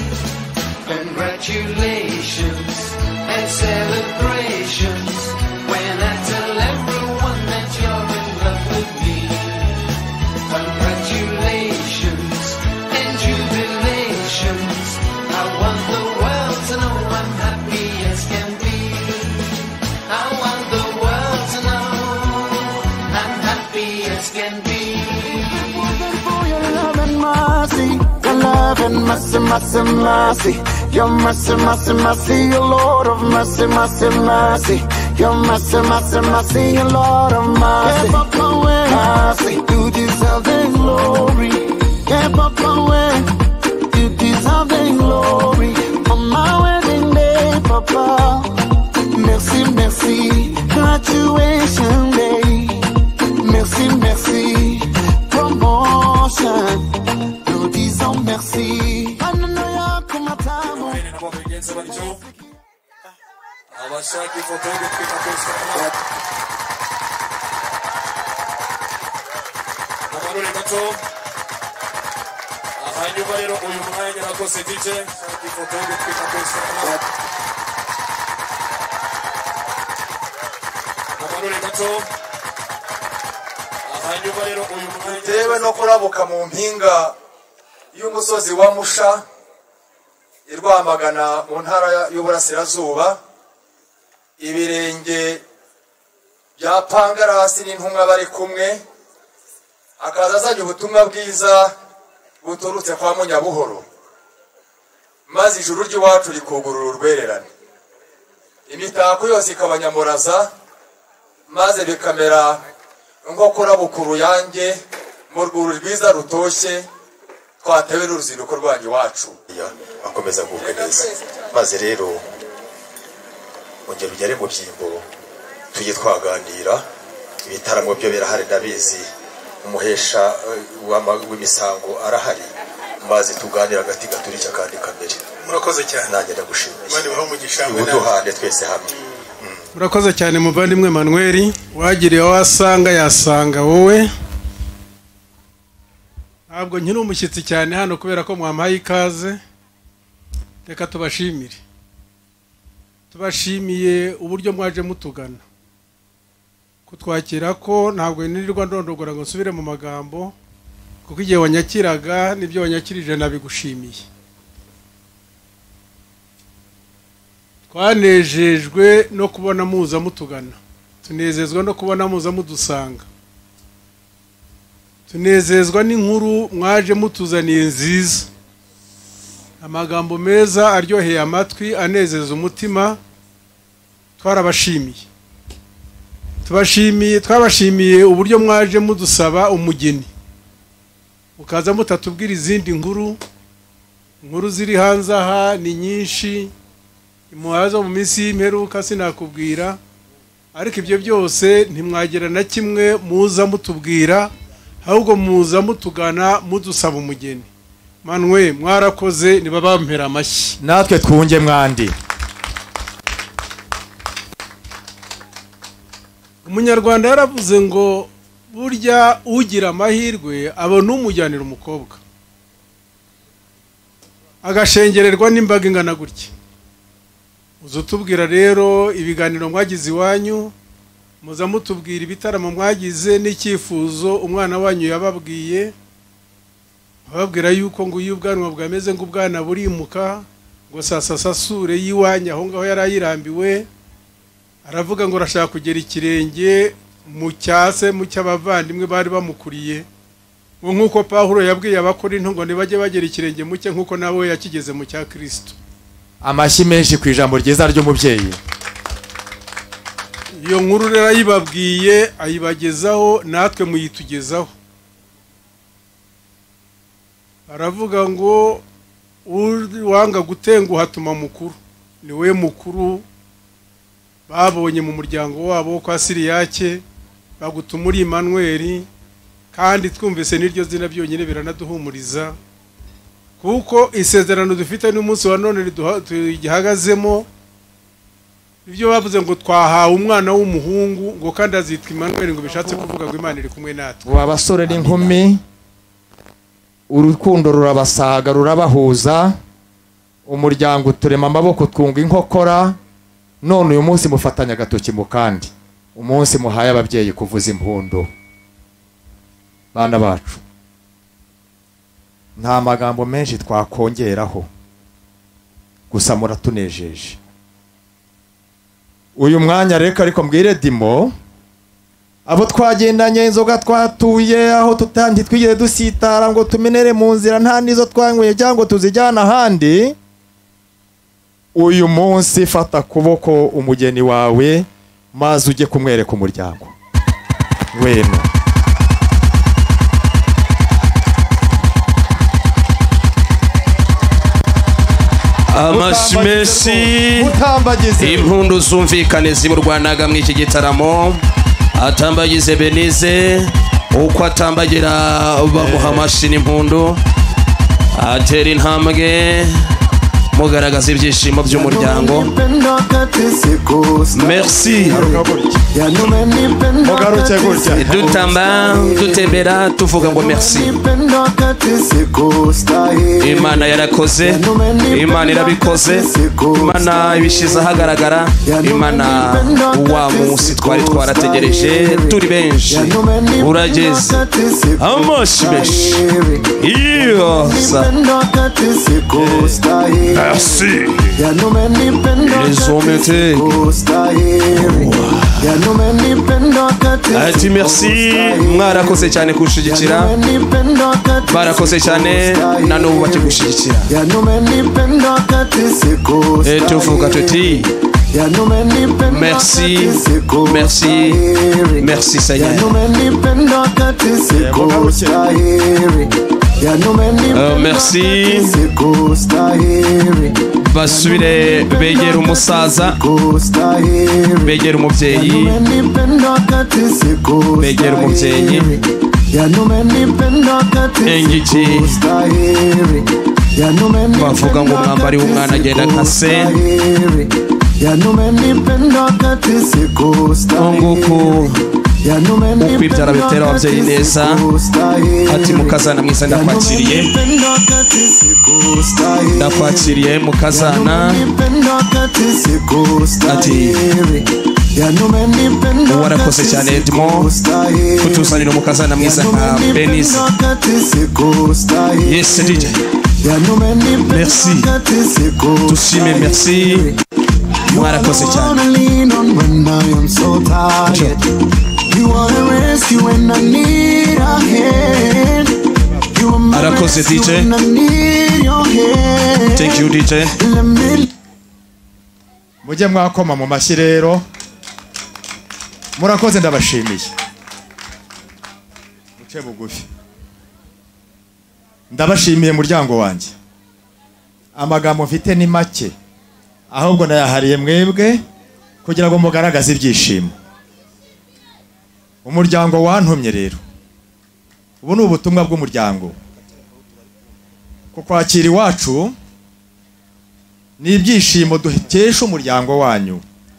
Congratulations and celebrations when I tell everyone that you're in love with me. Congratulations and jubilations. I want the world to know I'm happy as can be. I want the world to know I'm happy as can be. your love and mercy, your love and mercy, mercy, mercy. Your mercy, mercy, mercy, your Lord of mercy, mercy, mercy. Your mercy, mercy, mercy, your Lord of mercy. Keep up my way, mercy. You deserve the glory. Keep up my way. You deserve the glory. On my wedding day, Papa. Merci, merci. Graduation day. Merci, merci. Promotion. Nous disons merci. abashaka ifoto yo gutwika kuri amarore gato hanyuma rero uyu mwanya nakoze DJ shaka ifoto yo gutwika kuri amarore gato hanyuma rero uyu mwanya tewe no kurabuka mu mpinga y'umusozi wa Musha irwamagana mu ntara y'uburasirazuba ibirenge bya Pangarasi n'intumwa bari kumwe akaza azanye ubutumwa bwiza buturutse kwa Munyabuhoro maze ijuru ry'iwacu rikugurura urwererane imitako yose ikabanyamuraza maze bikamera nko kurabukuru yanjye mu rwuri rwiza rutoshye twatewe n'uruzinduko rwanyu iwacu akomeza kugubwa neza maze rero ongera ugere mu byimbo tujye twaganira ibitaramo byo birahari ndabizi umuhesha w'imisango arahari maze tuganira agati gaturika kandi kamere murakoze cyane nanjye ndagushimiye Imana ibahe umugisha uduhane twese hamwe murakoze cyane muvandimwe Manuel wagiriye wasanga yasanga wowe ntabwo nkiri umushyitsi cyane hano kubera ko mwampaye ikaze reka tubashimire tubashimiye uburyo mwaje mutugana kutwakira ko ntabwo nirirwa ndondogora ngo nsubire mu magambo kuko igihe wanyakiraga nibyo wanyakirije nabigushimiye twanejejwe no kubona muza mutugana tunezezwa no kubona muza mudusanga tunezezwa n'inkuru mwaje mutuzaniye nziza amagambo meza aryoheye amatwi anezeza umutima twarabashimiye twabashimiye uburyo mwaje mudusaba umugeni mukaza mutatubwira izindi nkuru ziri hanze aha ni nyinshi imuhaza mu minsi y'imperuka sinakubwira ariko ibyo byose ntimwagera na kimwe muza mutubwira ahubwo muza mutugana mudusaba umugeni Manuel mwarakoze niba bampera amashyi natwe twunge mwandi umunyarwanda yaravuze ngo burya ugira amahirwe abona umujyanira umukobwa agashengererwa n'imbaga ingana gutya uzutubwira rero ibiganiro mwagize iwanyu muza mutubwira ibitaramo mwagize n'icyifuzo umwana wanyu yababwiye ababwira yuko ngo iyo ubwanwa bwameze ngo ubwana burimuka ngo sasasasure y'iwanyu aho ngaho yari ayirambiwe, aravuga ngo arashaka kugera ikirenge mu cyase mu cy'abavandimwe bari bamukuriye, ngo nk'uko Pawulo yabwiye Abakorinto ngo ntibajye bagera ikirenge mu cye nk'uko nawe yakigeze mu cya Kristo. Amashyi menshi ku ijambo ryiza ry'umubyeyi. Iyo nkuru rero ayibabwiye ayibagezaho, natwe muyitugezaho. Aravuga ngo wanga gutenguha atuma mukuru, ni we mukuru babonye mu muryango wabo kwa Siriyake, bagutuma uri Emmanuel, kandi twumvise n'iryo zina byonyine biranaduhumuriza, kuko isezerano dufite n'umunsi wa none tugihagazemo, ibyo bavuze ngo twahawe umwana w'umuhungu ngo kandi azitwa Emmanuel, ngo bishatse kuvuga ngo Imana iri kumwe natwe. Abasore n'inkumi, urukundo rurabasaga rurabahuza, umuryango uturema amaboko twunga inkokora, none uyu munsi mufatanya agatoki mu kandi, umunsi muhaye ababyeyi kuvuza impundu. Bana bacu, nta magambo menshi twakongeraho, gusa muratunejeje. Uyu mwanya reka ariko mbwire Dimo, abo twagendanye inzoga twatuye aho tutandi twigeze dusitara ngo tumenere mu nzira, nta nizo twanyweye cyangwa tuzijyana ahandi, uyu munsi fata kuboko umugeni wawe maze ujye kumwereka umuryango weno. Amashyi menshi, impundu zumvikane zimurwanaga mu iki gitaramo. Atambagize Benize, uko atambagira bamuha amashyi n'impundu, atera intambwe mugaragaza ibyishimo by'umuryango. Merci. Dutamba dutembera tuvuga ngo merci. Imana yarakoze, Imana irabikoze, Imana ibishize ahagaragara, Imana wa munsi twari twarategereje turi benshi urageze. Amashyi menshi. Merci. Les hommes étaient. Ati merci, mwarakoze cyane kushigikira, barakoze cyane na n'ubu bakigushigikira. Tuvuga tuti merci, merci, merci Seigneur. Merci. Basubire begera umusaza, begera umubyeyi, begera umubyeyi. Engiki bavuga ngo umwambari w'umwana agenda nka se, nguku ukwibyara bitera ababyeyi neza. Ati mukazana mwiza ndakwakiriye, ndakwakiriye mukazana. Ati warakoze cyane Edmo kutuzanira umukazana mwiza nka Benize. Yes DJ, merci, tushime merci, mwarakoze cyane. Arakoze DJ, thank you DJ. Mujye mwakoma mu mashyi rero, murakoze ndabashimiye. Muce bugufi, ndabashimiye muryango wanjye. Amagambo mfite ni make, ahubwo ndayahariye mwebwe kugira ngo mugaragaze ibyishimo. Umuryango wantumye rero, ubu ni ubutumwa bw'umuryango. Kukwakira iwacu ni ibyishimo dukesha umuryango wanyu,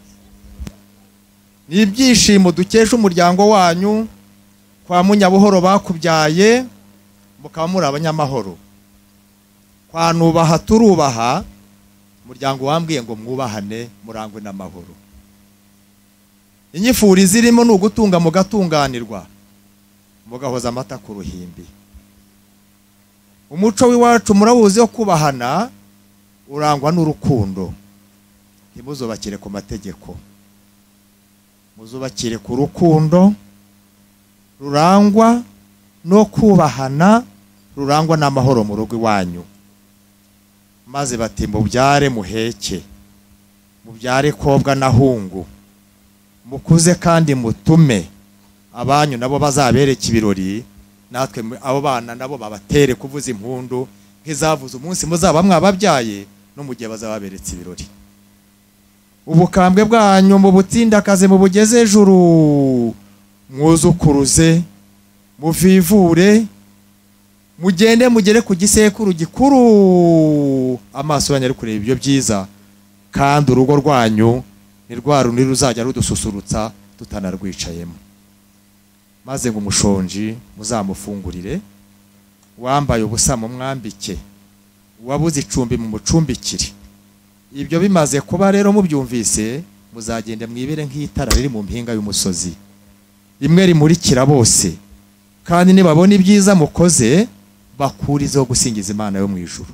ni ibyishimo dukesha umuryango wanyu. Kwa Munyabuhoro bakubyaye mukaba muri abanyamahoro, kwa Nubaha turubaha, umuryango wambwiye ngo mwubahane murangwe n'amahoro. Inyifuri zirimo n'ugutunga mugatunganirwa, mugahoza amata ku ruhimbi. Umuco w'iwacu murawuzi yo kubahana, urangwa n'urukundo, ntimuzubakire ku mategeko, muzubakire ku rukundo rurangwa no kubahana, rurangwa n'amahoro mu rugo iwanyu. Maze bati mubyare muheke, mubyare kobwa na hungu, mukuze kandi mutume abanyu nabo bazabereka ibirori, natwe abo bana nabo babatere kuvuza impundu nk'izavuze umunsi muzaba mwababyaye no mu gihe bazababeretse ibirori. Ubukambwe bwanyu mu butindakaze mu bugeze ejuru, mwuzukuruze muvivure, mugende mugere ku gisekuru gikuru, amaso yanyu ari kureba ibyo byiza, kandi urugo rwanyu ni rwa rundi ruzajya rudususurutsa tutanarwicayemo. Maze ngo umushonji muzamufungurire, wambaye ubusa mu mwambike, wabuze icumbi mu mucumbikire. Ibyo bimaze kuba rero mubyumvise, muzagende mwibere nk'itara riri mu mpinga y'umusozi, rimwe rimurikira bose, kandi nibabona ibyiza mukoze bakurizeho gusingiza Imana yo mu ijuru.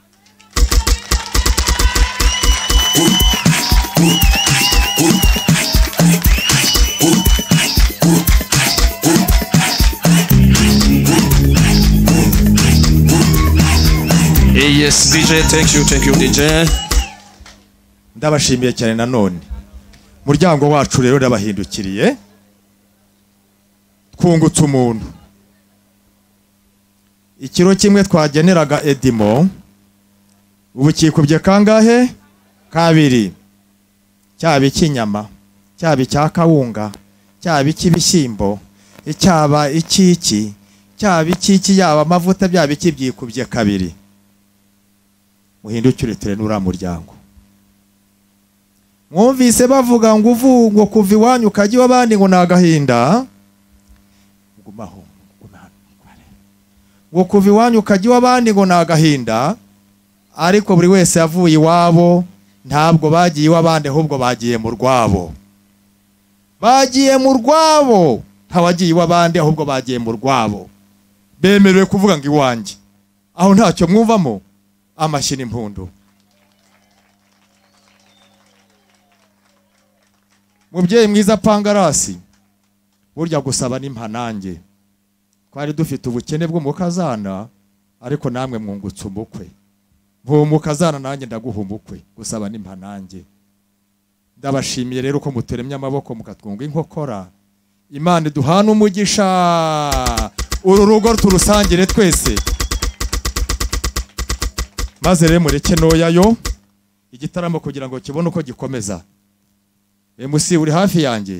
Yes, DJ, thank you DJ. Ndabashimiye cyane nanone. Muryango wacu rero ndabahindukiriye, twungutse umuntu. Ikiro kimwe twageneraga Edimo, ubu kikubye kangahe? Kabiri. Cyaba ikinyama, cyaba icya kawunga, cyaba ikibishyimbo, cyaba ikiki, cyaba ikiki, yaba amavuta, byaba ikibyikubye kabiri. Muhindukire tere n'ura muryango. Mwumvise bavuga ngo uvungo kuva iwanyu ukajya abandi ngo nagahinda, ngumaho ngo kuva iwanyu ukajya abandi ngo nagahinda, ariko buri wese yavuye iwabo, ntabwo bagiye iw'abandi ahubwo bagiye mu rwabo. Bagiye mu rwabo, ntawagiye iw'abandi ahubwo bagiye mu rwabo. Bemerewe kuvuga ngo iwanjye, aho ntacyo mwumvamo, amashyi n'impundu. Mubyeyi mwiza Pangarasi, burya gusaba n'impanange. Twari dufite ubukene bwo mu kazana, ariko namwe mwungutse umukwe. Mu kazana nanjye ndaguha umukwe, gusaba n'impanange. Ndabashimiye rero ko muturemye amaboko mukatwunga inkokora. Imana duhana umugisha, uru rugo turusangire twese. Maze rero mureke noyayo igitaramo kugira ngo kibone uko gikomeza. MC uri hafi yanjye,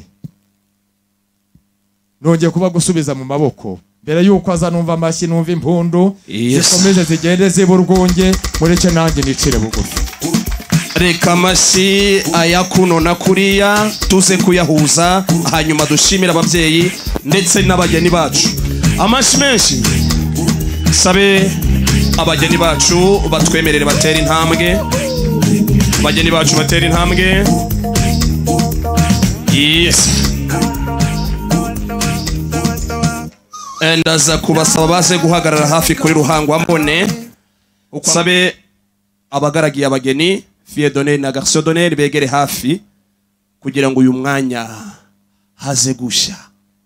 nongeye kuba gusubiza mu maboko mbere yuko azanumva amashyi numva impundu. Zikomeze zigende ziburgunge, mureke nanjye nicire bugufi. Reka amashyi ayakuno na kuriya tuze kuyahuza, hanyuma dushimira ababyeyi ndetse n'abageni bacu. Amashyi menshi. Sabe abageni bacu batwemerere batera intambwe. Abageni bacu batera intambwe. Yes. Ndaza kubasaba baze guhagarara hafi kuri Ruhangwa mbone. Sabe abagaragiye abageni Fiedone na Garçon Donner begere hafi kugira ngo uyu mwanya haze gusha.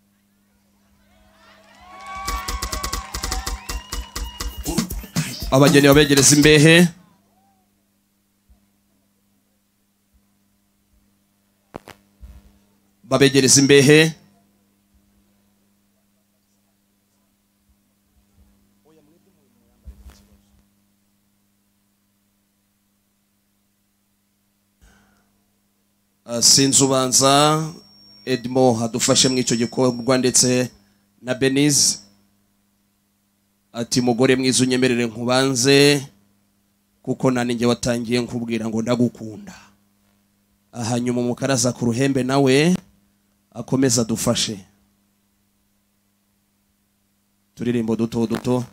Abageni babegereza imbehe. Babegereza imbehe. Sinzi ubanza Edmo hadufashe mu icyo gikorwa ndetse na Benize. Ati mugore mwiza unyemerere nkubanze kuko naninjye watangiye nkubwira ngo ndagukunda. Hanyuma umukaraza ku ruhembe nawe akomeza dufashe. Turirimbo duto duto.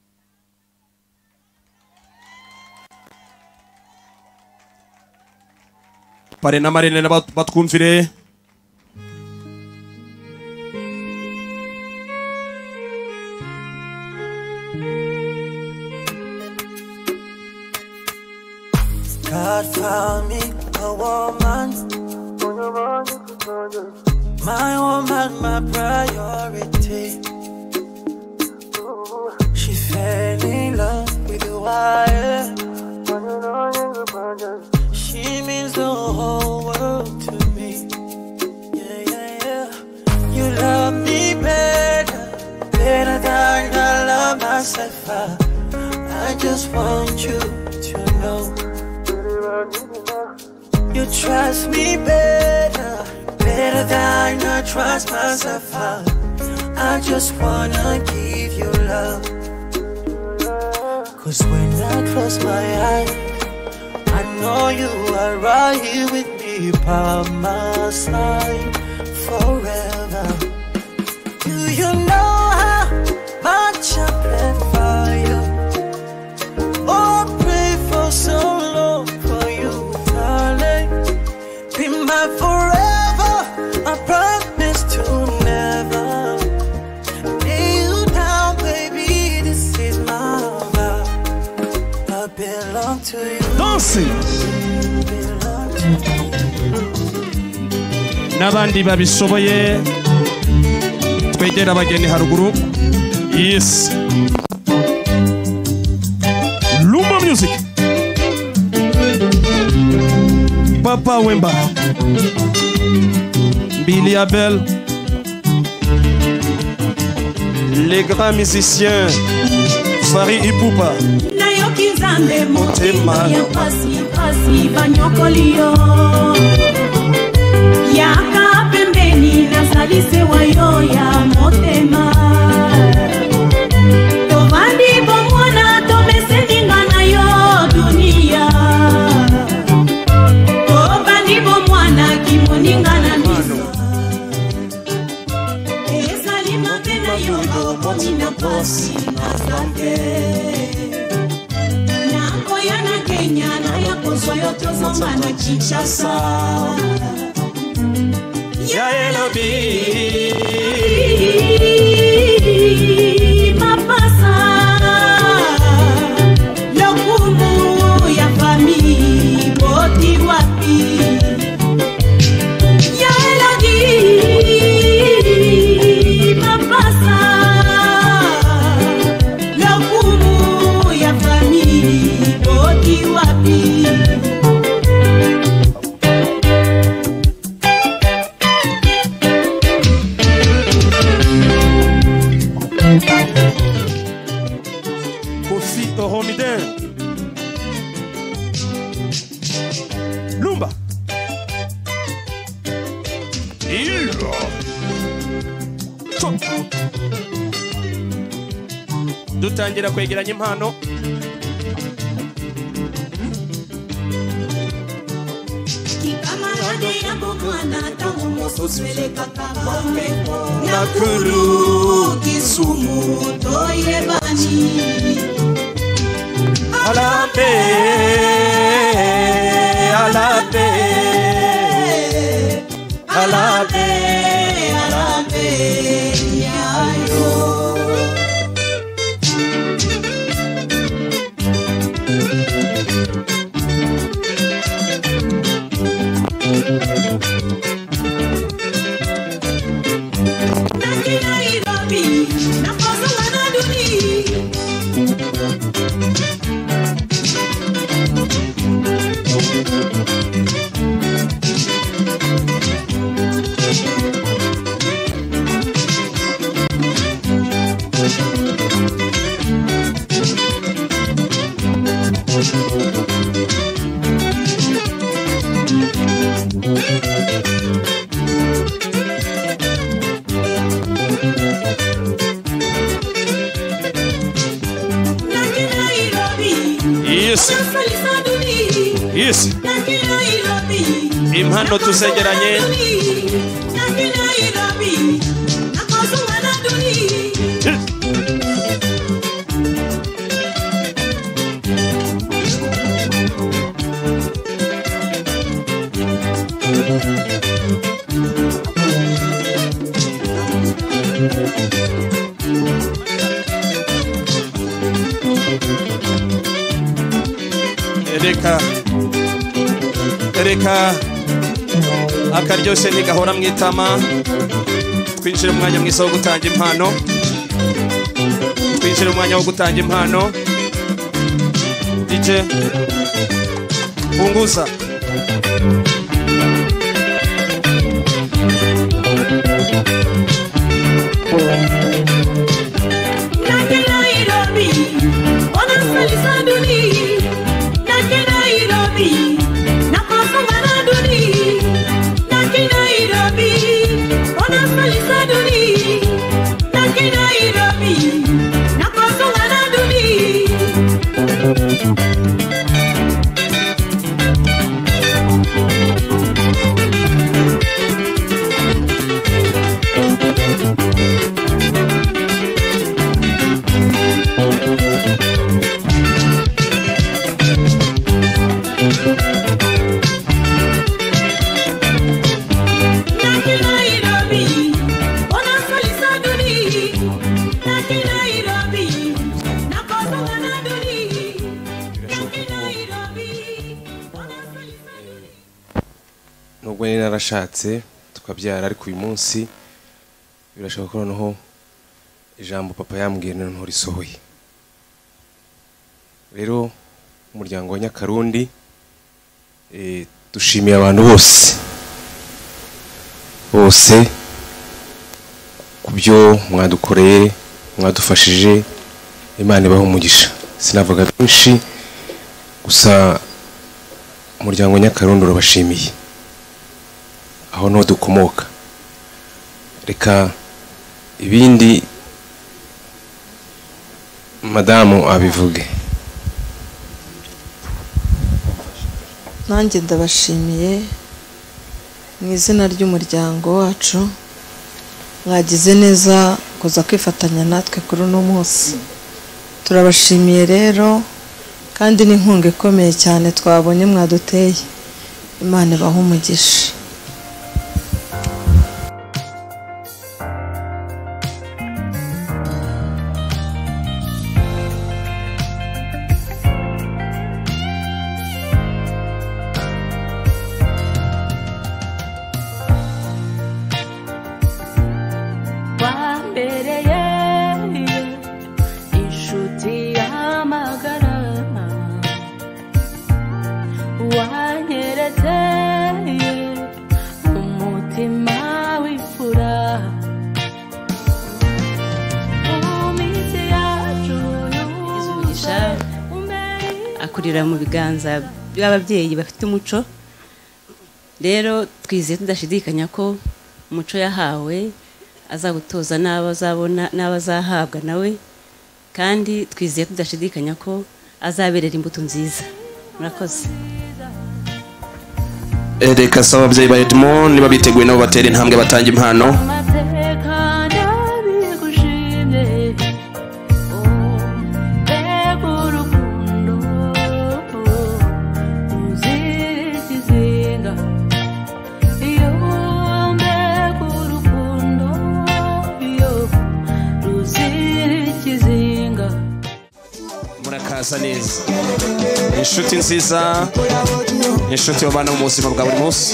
Pare na marene batwumvire. woman, my priority. She fell in love with the wire. She means the whole world to me. Yeah, yeah, yeah. You love me better than I love myself. I just want you to know. You trust me better than I trust myself. I just wanna give you love. Cause when I close my eyes, I know you are right here with me by my side forever. Do you know how much I pray for you? Oh, pray for so long for you, darling. Be my forever, I promise to never lay you down, baby. This is my vow. I belong to you. n'abandi babishoboye twegera abageni haruguru. Yes, Lumba Music, Papa Wemba, Billy Abel, les grands musiciens Fari Ipupa, Nayoki Nzambe motema ya pasi banyokolio yaka pembeni nazalise wayo ya motema tovandi bomwana tomeseninga na yo dunia tovandi bomwana kimoninga na miso ezali mapena yo baomoni na posi nazambe nakoya na Kenya na ya kozwa yo tozonga na Kinshasa ya Elobi mapasa lokumu ya famille boti wapi ya Elobi mapasa lokumu ya famille boti wapi. Kofi Oromiden, Lumba, Ilo, dutangira kwegeranya impano. Nakuru Kisumu toyebani Alape, alape, alape, alape yayo. Yes, impano tuzegeranye. Erika akaryoshye ntigahora mu itama. Twinjire mu mwanya mwiza wo gutanga impano. Twinjire mu mwanya wo gutanga impano. DJ punguza. nubwo nari narashatse tukabyara ariko uyu munsi birashoboka ko noneho ijambo papa yambwiye noneho risohoye. Rero umuryango wa Nyakarundi dushimiye abantu bose kubyo mwadukoreye mwadufashije. Imana ibahe umugisha. Sinavuga byinshi gusa umuryango wa Nyakarundi urabashimiye aho no dukomoka. Reka ibindi madamu abivuge. Nanjye ndabashimiye mu izina ry'umuryango wacu, mwagize neza kuza kwifatanya natwe kuri uno munsi. Turabashimiye rero kandi n'inkunga ikomeye cyane twabonye mwaduteye. Imana ibahe umugisha. Akurira mu biganza by'ababyeyi bafite umuco. Rero twizeye tudashidikanya ko umuco yahawe azagutoza n'abazabona n'abazahabwa nawe, kandi twizeye tudashidikanya ko azaberera imbuto nziza. Murakoze. Reka saba ababyeyi ba Edmond niba biteguye nabo batera intambwe batanga impano. Murakaza neza. Inshuti nziza, inshuti babana mu buzima bwa buri munsi.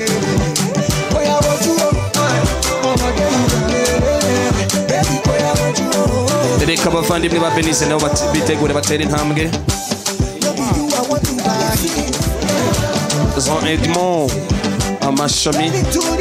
Reka abavandimwe ba Benize nabo bitegure batera intambwe. Jean Edmond amashami.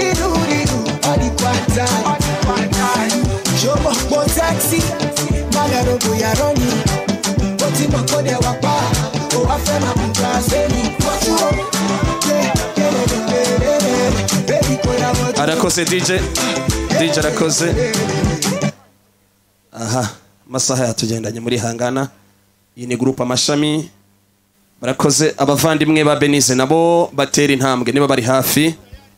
Arakoze DJ arakoze. Aha, masaha yatugendanye muri hangana. Iyi ni groupe amashami. Barakoze abavandimwe ba Benize nabo batera intambwe niba bari hafi.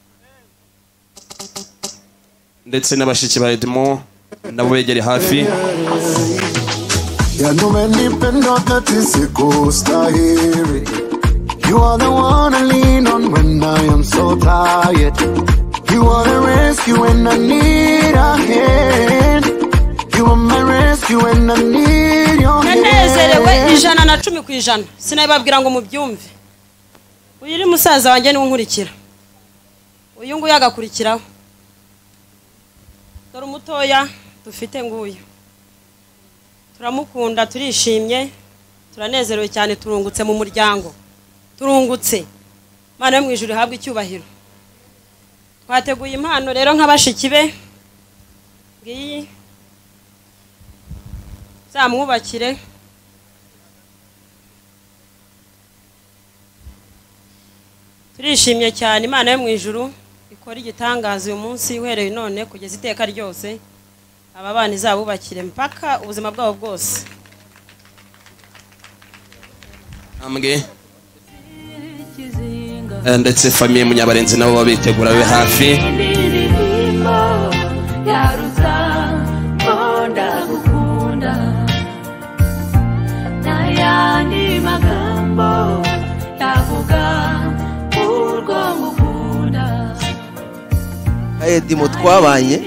Ndetse n'abashiki ba Edmond nabo begere hafi. Ya no me dependo that is a ghost I hear it. You are the one I lean on when I am so tired. You are the rescue when I need a hand. You are my rescue when I need your hand. Nenezerewe 110%. Sinababwira ngo mubyumve. Uyu uri musaza wanjye ni unkurikira. uyu nguyu agakurikiraho dore umutoya dufite nguyu turamukunda turishimye turanezerewe cyane turungutse mu muryango turungutse Imana yo mu ijuru ihabwe icyubahiro twateguye impano rero nk'abashiki be ngiyi zamwubakire turishimye cyane Imana yo mu ijuru ikora igitangaza uyu munsi uhereye none kugeza iteka ryose aba bana izabubakire mpaka ubuzima bwabo bwose ambwe ndetse famiye Munyabarenzi nabo babitegura be hafi yaruta konda gukunda nayandi magambo yavuga urwo ngukunda Edimo twabanye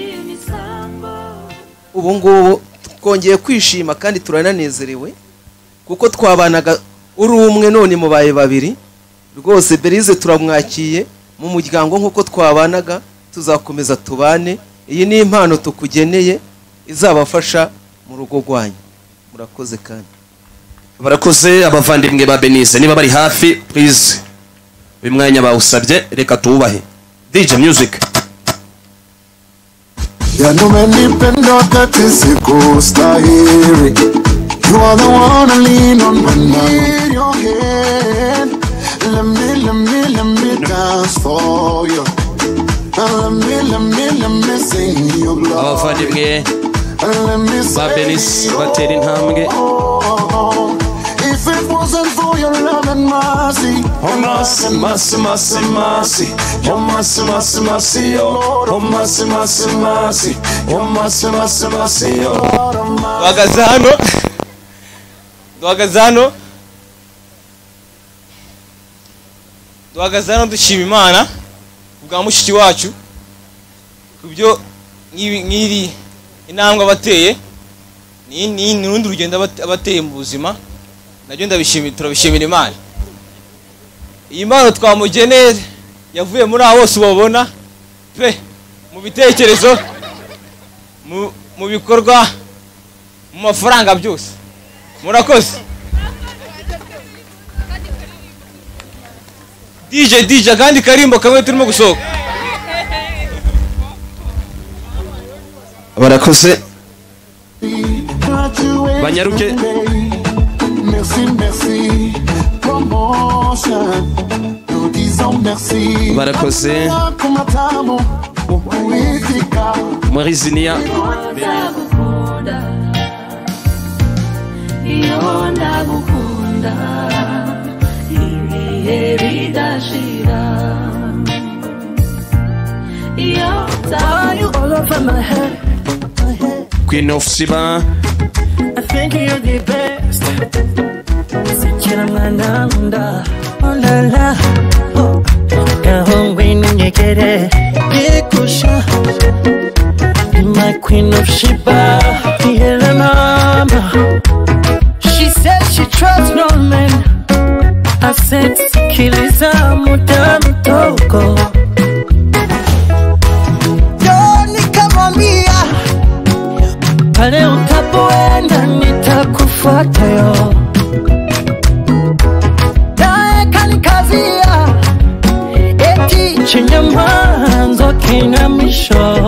ubu ngubu twongeye kwishima kandi turananezerewe kuko twabanaga uri umwe none mubaye babiri rwose Berize turamwakiye mu muryango nkuko twabanaga tuzakomeza tubane iyi ni impano tukugeneye izabafasha mu rugo rwanyu murakoze kandi barakoze abavandimwe ba Benize niba bari hafi please uyu mwanya bawusabye reka tuwubahe DJ music Ya no me nipendo kati sikustahili. You are the one I lean on when I need your hand. Let me dance for you. Let me sing your love. abavandimwe ba Benize batera intambwe If it wasn't for your love and mercy, Oh mercy, mercy, mercy, mercy. Oh mercy, mercy, mercy, oh. Oh mercy, mercy, mercy. Oh mercy, mercy, mercy, oh. duhagaze hano dushima Imana ubwa mushiki wacu kubyo nk'iri intambwe abateye ni n'urundi rugendo abateye mu buzima nabyo turabishimira Imana. Iyi mpano twamugeneye yavuye muri abo bose babona pe mu bitekerezo mu bikorwa mu mafaranga byose murakoze. DJ kandi karimbo kamwe turimo gusohoka barakoze banyaruke barakoze Marizinia all over my head. Queen of Siba I think you're the best. Sichira mwananda, oh la la, oh. Kahongwe ninyekere, yekusha. My Queen of Sheba, yeah mama. She said she trusts no man. I said sikiliza muda mtoko. Nikamwambia pale utapoenda nitakufuata yo. Naye kanikazia eti chenye mwanzo kina mwisho.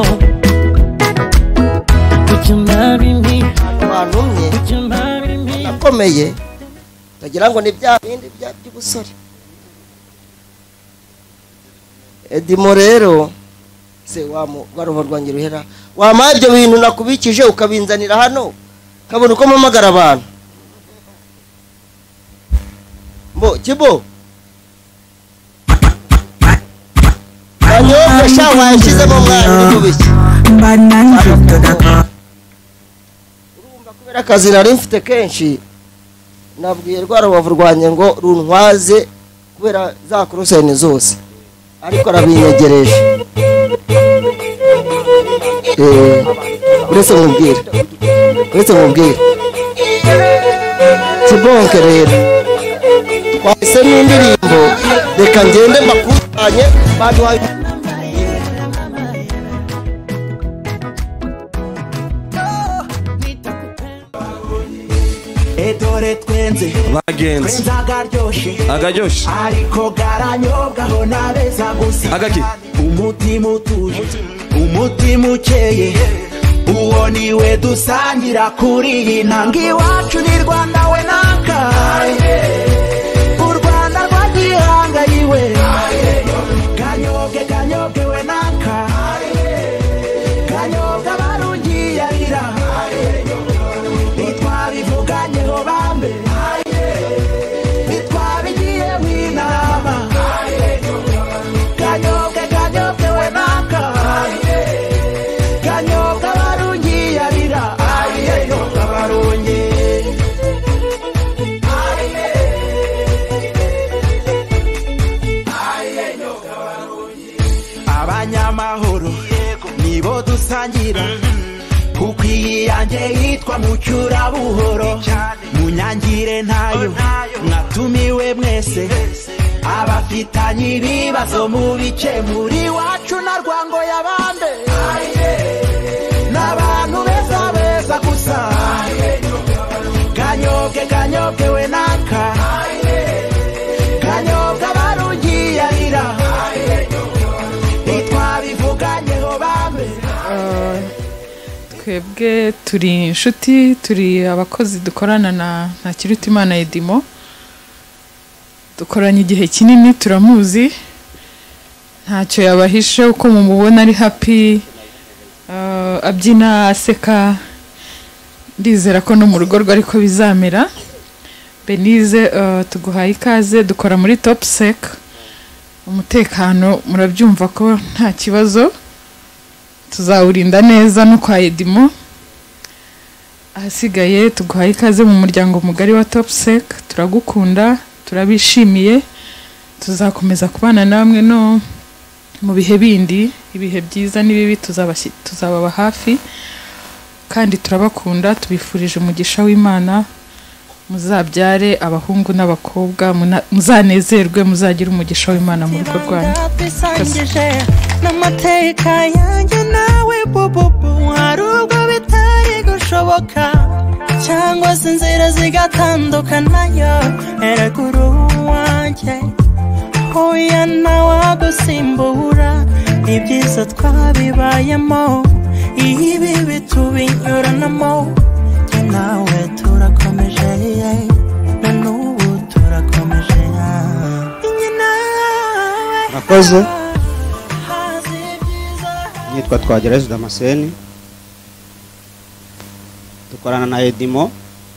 Would you marry me? Would you marry me? Akomeye ndagira ngo ni bya bindi by'ubusore. Edimo rero se waruho rwanjye ruhera wama ibyo bintu nakubikije ukabinzanira hano kabona uko mpamagara abantu mbo kibo banyobwe sha washizemo mwana n'ubiki urumva kubera akazi nari mfite kenshi nabwiye rwarubavu rwanjye ngo runtwaze kubera za kurusene zose ariko arabinyegereje uretse mubwire kibonke rero twahise n'indirimbo reka ngende mbakusanye baduhaye dore twenze bagenzi agaryoshe ariko garanyobwaho nabeza gusa agaki umutima utuje umutima ukeye uwo niwe dusangira kuri iyi ntanga iwacu ni Rwanda we nakaye u Rwanda rwa gihanga yiwe kanyobwe we nakaye kanyobwe abarungi yarira bitwabivuganyeho bambe bitwabigiye w'inama kanyobwe we nakaye kanyobwe abarungi yarira abarungi abanyamahoro nibo dusangira kuko iyi yanjye yitwa mucyurabuhoro munyangire ntayo mwatumiwe mwese abafitanye ibibazo mu bice muri wacu na Rwango yabande n'abantu beza gusa kanyobwe we naka kanyobwe abarungi yarira bitwabivuganyeho bambe. Twebwe turi inshuti, turi abakozi dukorana na Ntakirutimana Edimo, dukoranye igihe kinini, turamuzi, ntacyo yabahishe uko mumubona ari happy, abyina aseka, ndizera ko no mu rugo rwe ariko bizamera. Benize tuguhaye ikaze, dukora muri Top Sec, umutekano murabyumva ko nta kibazo, tuzawurinda neza no kwa Edimo. Ahasigaye tuguhaye ikaze mu muryango mugari wa Top Sec, turagukunda, turabishimiye, tuzakomeza kubana namwe no mu bihe bindi, ibihe byiza n'ibibi tuzababa hafi, kandi turabakunda, tubifurije umugisha w'Imana, muzabyare abahungu n'abakobwa, muzanezerwe, muzagira umugisha w'Imana mu rugo rwanyu. N'amateka yanjye nawe bububu hari ubwo bitari gushoboka cyangwa se inzira zigatandukanayo eraguru wanjye hoya nawagusimbura ibyiza twabibayemo ibi bitubinyuranamo nawe turakomeje na n'ubu turakomeje Murakoze. Nitwa Twagereza Damascene, dukorana na Edimo,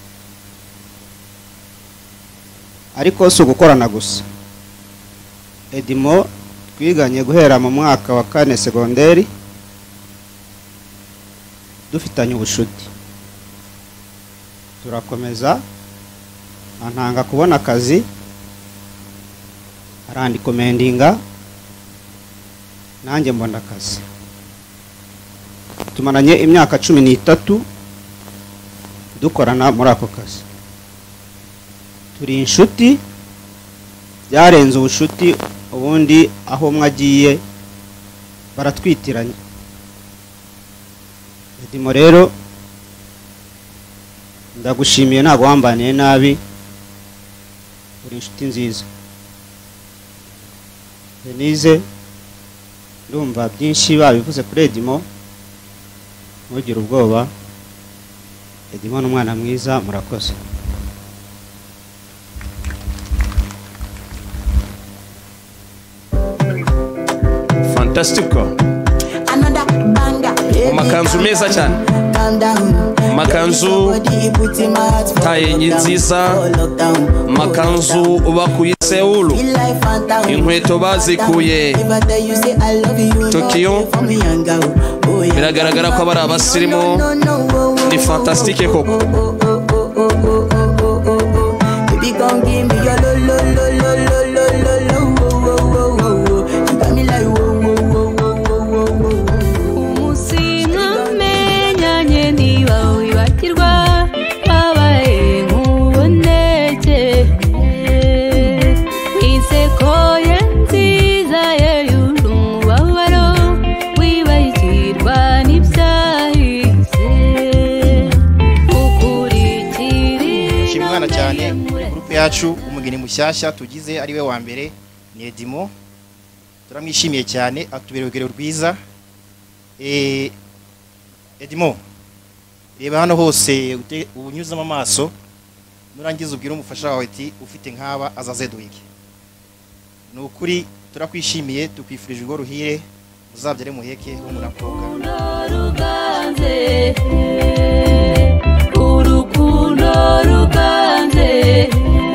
ariko si ugukorana gusa. Edimo twiganye guhera mu mwaka wa 4 segonderi, dufitanye ubushuti, turakomeza, antanga kubona akazi, arandikomendinga, nanjye mbona akazi. Tumaranye imyaka 13 dukorana muri ako kazi. Turi inshuti, byarenze ubushuti, ubundi aho mwagiye baratwitiranye. Edimo rero ndagushimiye, ntabwo wambaniye nabi, uri inshuti nziza. Benize ndumva byinshi babivuze kuri Edimo, ntugire ubwoba, Edimo n'umwana mwiza, murakoze. Fantastico. Makanzu meza cyane, makanzu tayenyi nziza, makanzu bakuye Seoul, inkweto bazikuye Tokyo, biragaragara ko abari abasirimu, ni fantastique koko. umugeni mushyashya tugize ari we wa mbere ni Edimo turamwishimiye cyane atubera urugero rwiza. Edimo reba hano hose unyuzamo amaso nurangiza ubwira umufasha wawe ati ufite nk'aba azaze duhige. Ni ukuri turakwishimiye tukwifurije urwo ruhire muzabyare muheke w'umurakobwa. Urukundo ruganze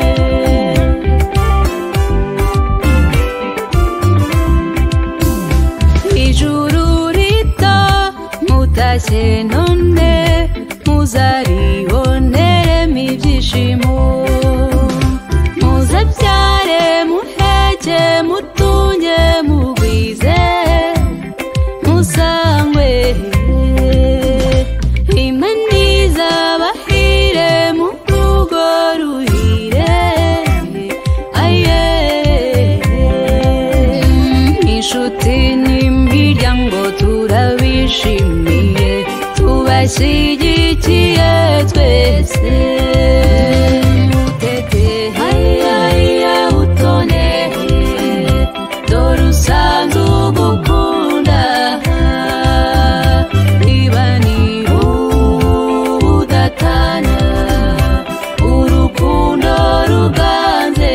ijuru rito mutashye none muzaribonere ibyishimo muzabyare muheke mutunge mugwize musangwe imaniza bahire mu rugo ruhire aye inshuti n'imiryango turabishimiye tubashyigikiye twese utete haya utone dore usanze ugukunda niba ni udatana urukundo ruganze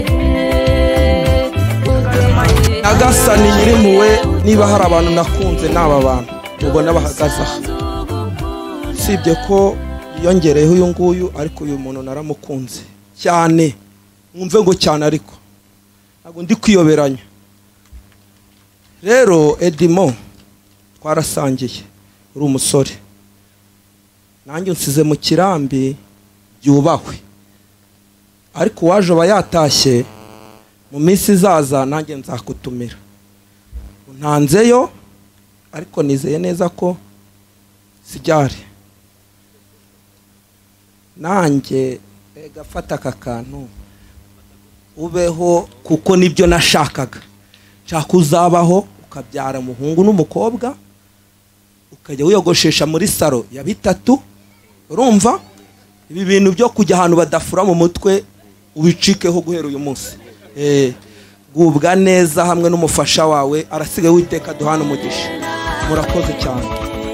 Nyagasani nyirimuwe niba hari abantu nakunze n'aba bantu mubona bahagaze aha sibye ko yongereyeho uyu nguyu ariko uyu muntu naramukunze cyane mwumve ngo cyane ariko ntabwo ndi kwiyoberanya. Rero Edimo twarasangiye uri umusore nanjye unsize mu kirambi byubahwe ariko waje aba yatashye mu minsi izaza nanjye nzakutumira untanzeyo ariko nizeye neza ko sijyare nanjye gafata aka kantu ubeho kuko nibyo nashakaga nshaka uzabaho ukabyara umuhungu n'umukobwa ukajya wiyogoshesha muri saro ya bitatu urumva ibi bintu byo kujya ahantu badafura mu mutwe ubicikeho guhera uyu munsi gubwa neza hamwe n'umufasha wawe arasigaye witeka duhana umugisha murakoze cyane.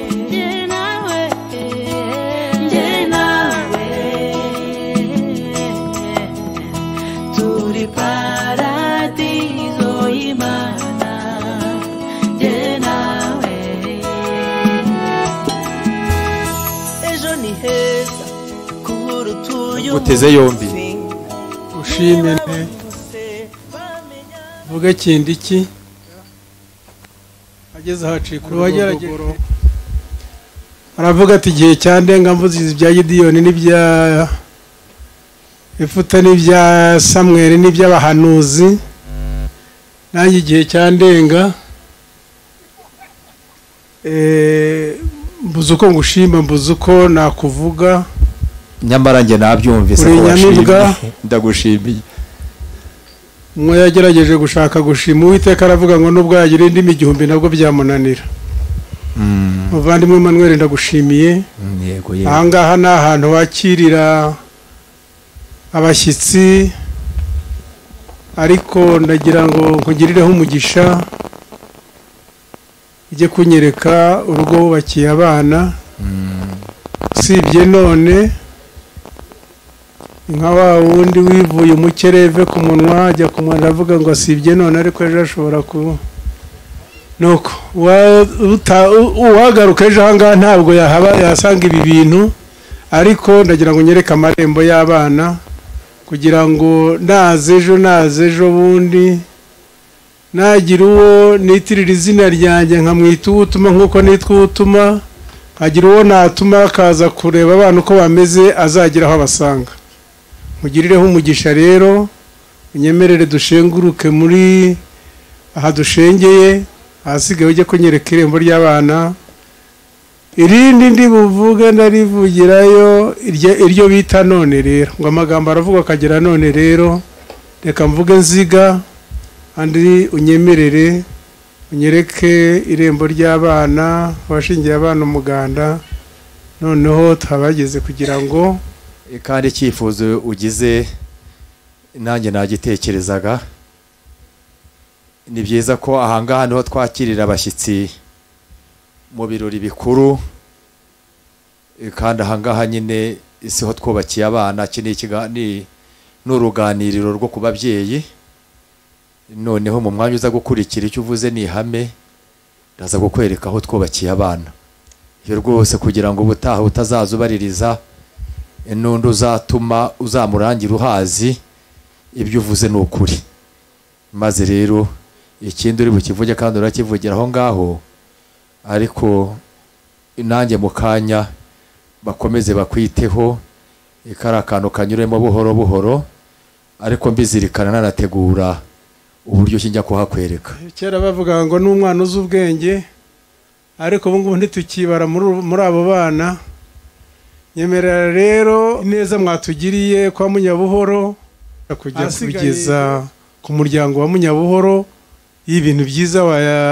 turi paradizo y'Imana jye nawe ejo ni heza kuruta uyu guteze yombi ushime ne vuga kindi ki ageze hacikura wagerageje aravuga ati igihe cyandenga mvuze ibya Gideyoni n'ibya Yefuta n'ibya Samweli n'iby'abahanuzi nanjye igihe cyandenga mbuze uko ngushima mbuze uko nakuvuga nyamara njye nabyumvise ko washimye ndagushimiye. umwe yagerageje gushaka gushima Uwiteka aravuga ngo nubwo yagira indimi igihumbi nabwo byamunanira. muvandimwe Emmanuel ndagushimiye. Yego aha ngaha ni ahantu wakirira abashyitsi ariko ndagira ngo nkugirireho umugisha ujye kunyereka urugo wubakiye abana usibye none nka wa wundi wivuye umukereve ku munwa ajya kumwana avuga ngo asibye none ariko ejo ashobora ku nuko uwagaruka ejo ahangaha ntabwo yasanga ibi bintu ariko ndagira ngo nyereke amarembo y'abana kugira ngo naze ejo bundi nagira uwo nitirira izina ryanjye nkamwita uwutuma nk'uko nitwa uwutuma nkagira uwo natuma akaza kureba abana uko bameze azagira aho abasanga. mugirireho umugisha rero unyemerere dushenguruke muri aha dushengeye ahasigaye ujye kunyereka irembo ry'abana. irindi ndi buvuge ndarivugirayo iryo bita none rero ngo amagambo aravuga akagera none rero reka mvuge nziga andi unyemerere unyereke irembo ry'abana abashingiye abana umuganda noneho twabageze kugira ngo kandi icyifuzo ugize nanjye nagitekerezaga. Ni byiza ko ahangaha niho twakirira abashyitsi mu birori bikuru, kandi ahangaha nyine siho twubakiye abana. Iki n'uruganiriro rwo ku babyeyi. Noneho mu mwanya uza gukurikira icyo uvuze ni ihame, ndaza kukwereka aho twubakiye abana. Iyo rwose kugira ngo ubutaha utazaza ubaririza n'undi uzatuma uzamurangira uhazi, ibyo uvuze ni ukuri. Maze rero ikindi uri bukivuge kandi urakivugira aho ngaho, ariko nanjye mu kanya bakomeze bakwiteho, ikari akantu kanyuremo buhoro buhoro, ariko mbizirikana nanategura uburyo kijya kuhakwereka. Kera bavuga ngo n'umwana uzi ubwenge, ariko ubu ngubu ntitukibara muri abo bana. Nyemerera rero neza mwatugiriye kwa Munyabuhoro, kujya kugeza ku muryango wa Munyabuhoro y'ibintu byiza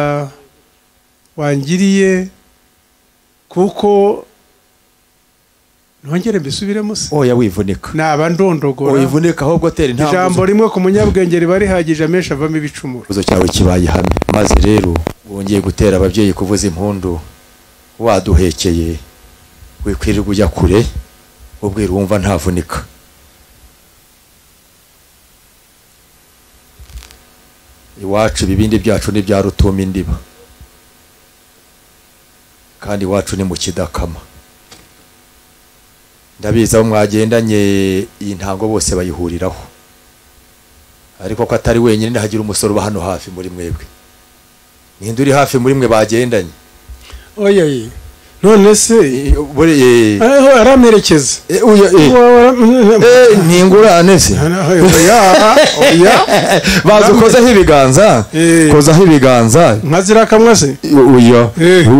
wangiriye, kuko ntongere mbisubiremo se. Oya wivunika. Naba ndondogora. Wivunika ahubwo tera ntabwo. Ijambo rimwe ku munyabwenge riba rihagije amesha avamo ibicumuro. Ikibazo cyawe kibaye hame. Maze rero wongeye gutera ababyeyi kuvuza impundu, waduhekeye wikwirirwa ujya kure, ubwira wumva ntavunika. Iwacu ibibindi byacu ni bya rutuma indiba, kandi iwacu ni mu Kidakama. Ndabizi aho mwagendanye iyi ntango bose bayihuriraho, ariko ko atari wenyine hagira umusoro uba hano hafi muri mwebwe. Ninde uri hafi muri mwe bagendanye? Oya none se aho aramerekeza ntingurane se bazukozaho ibiganza, kozaho ibiganza nkazira kamwe se. Oya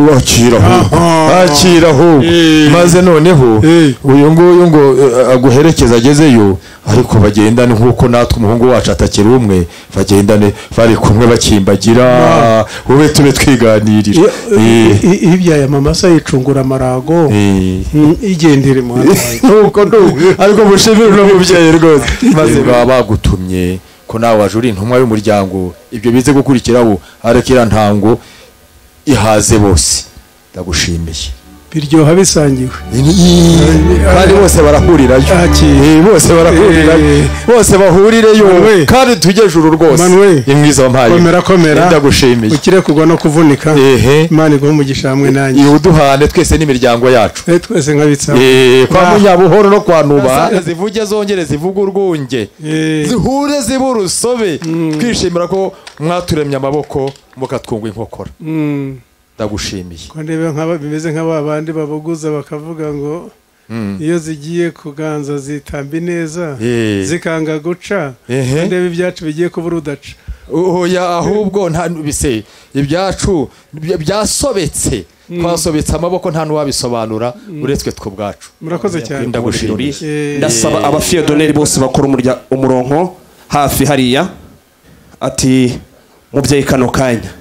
akiraho maze noneho uyu nguyu ngo aguherekeza agezeyo, ariko bagendane nk'uko natwe umuhungu wacu atakiri umwe, bagendane bari kumwe bakimbagira, ube tube twiganirira. Ibya mama se yicungura amarago igendere mu nuko ariko mushimire no mubyeyi rwose. Maze baba bagutumye ko nawe waje uri intumwa y'umuryango, ibyo bize gukurikiraho, arekira ntango ihaze bose. Ndagushimiye. Biryoha bisangiwe kandi bose barahurirayo, bose barahurirayo, bose bahurireyo kandi tujye juru rwose. Imwiza wampaye komera ndagushimiye, ukire kugwa no kuvunika. Imana iguhe umugisha hamwe nanjye, uduhane twese n'imiryango yacu, twese nkabitsa kwa Munyabuhoro no kwa Nuba, zivuge zongere zivuge urwunge, zihure zibe urusobe, twishimira ko mwaturemye amaboko mukatwungwa inkokora. Ndagushimiye. Ko ndebe bimeze nk'abandi babuguza bakavuga ngo iyo zigiye kuganza zitambi neza zikanga guca, ndebe ibyacu bigiye kubura udaca. Oya ahubwo nta bise ibyacu byasobetse, twasobetse amaboko nta nuwabisobanura uretswe twe bwacu. Murakoze cyane. Ndagushimiye. Ndasaba abafiyodoneri bose bakora umuronko hafi hariya, ati mubyeyi kano kanya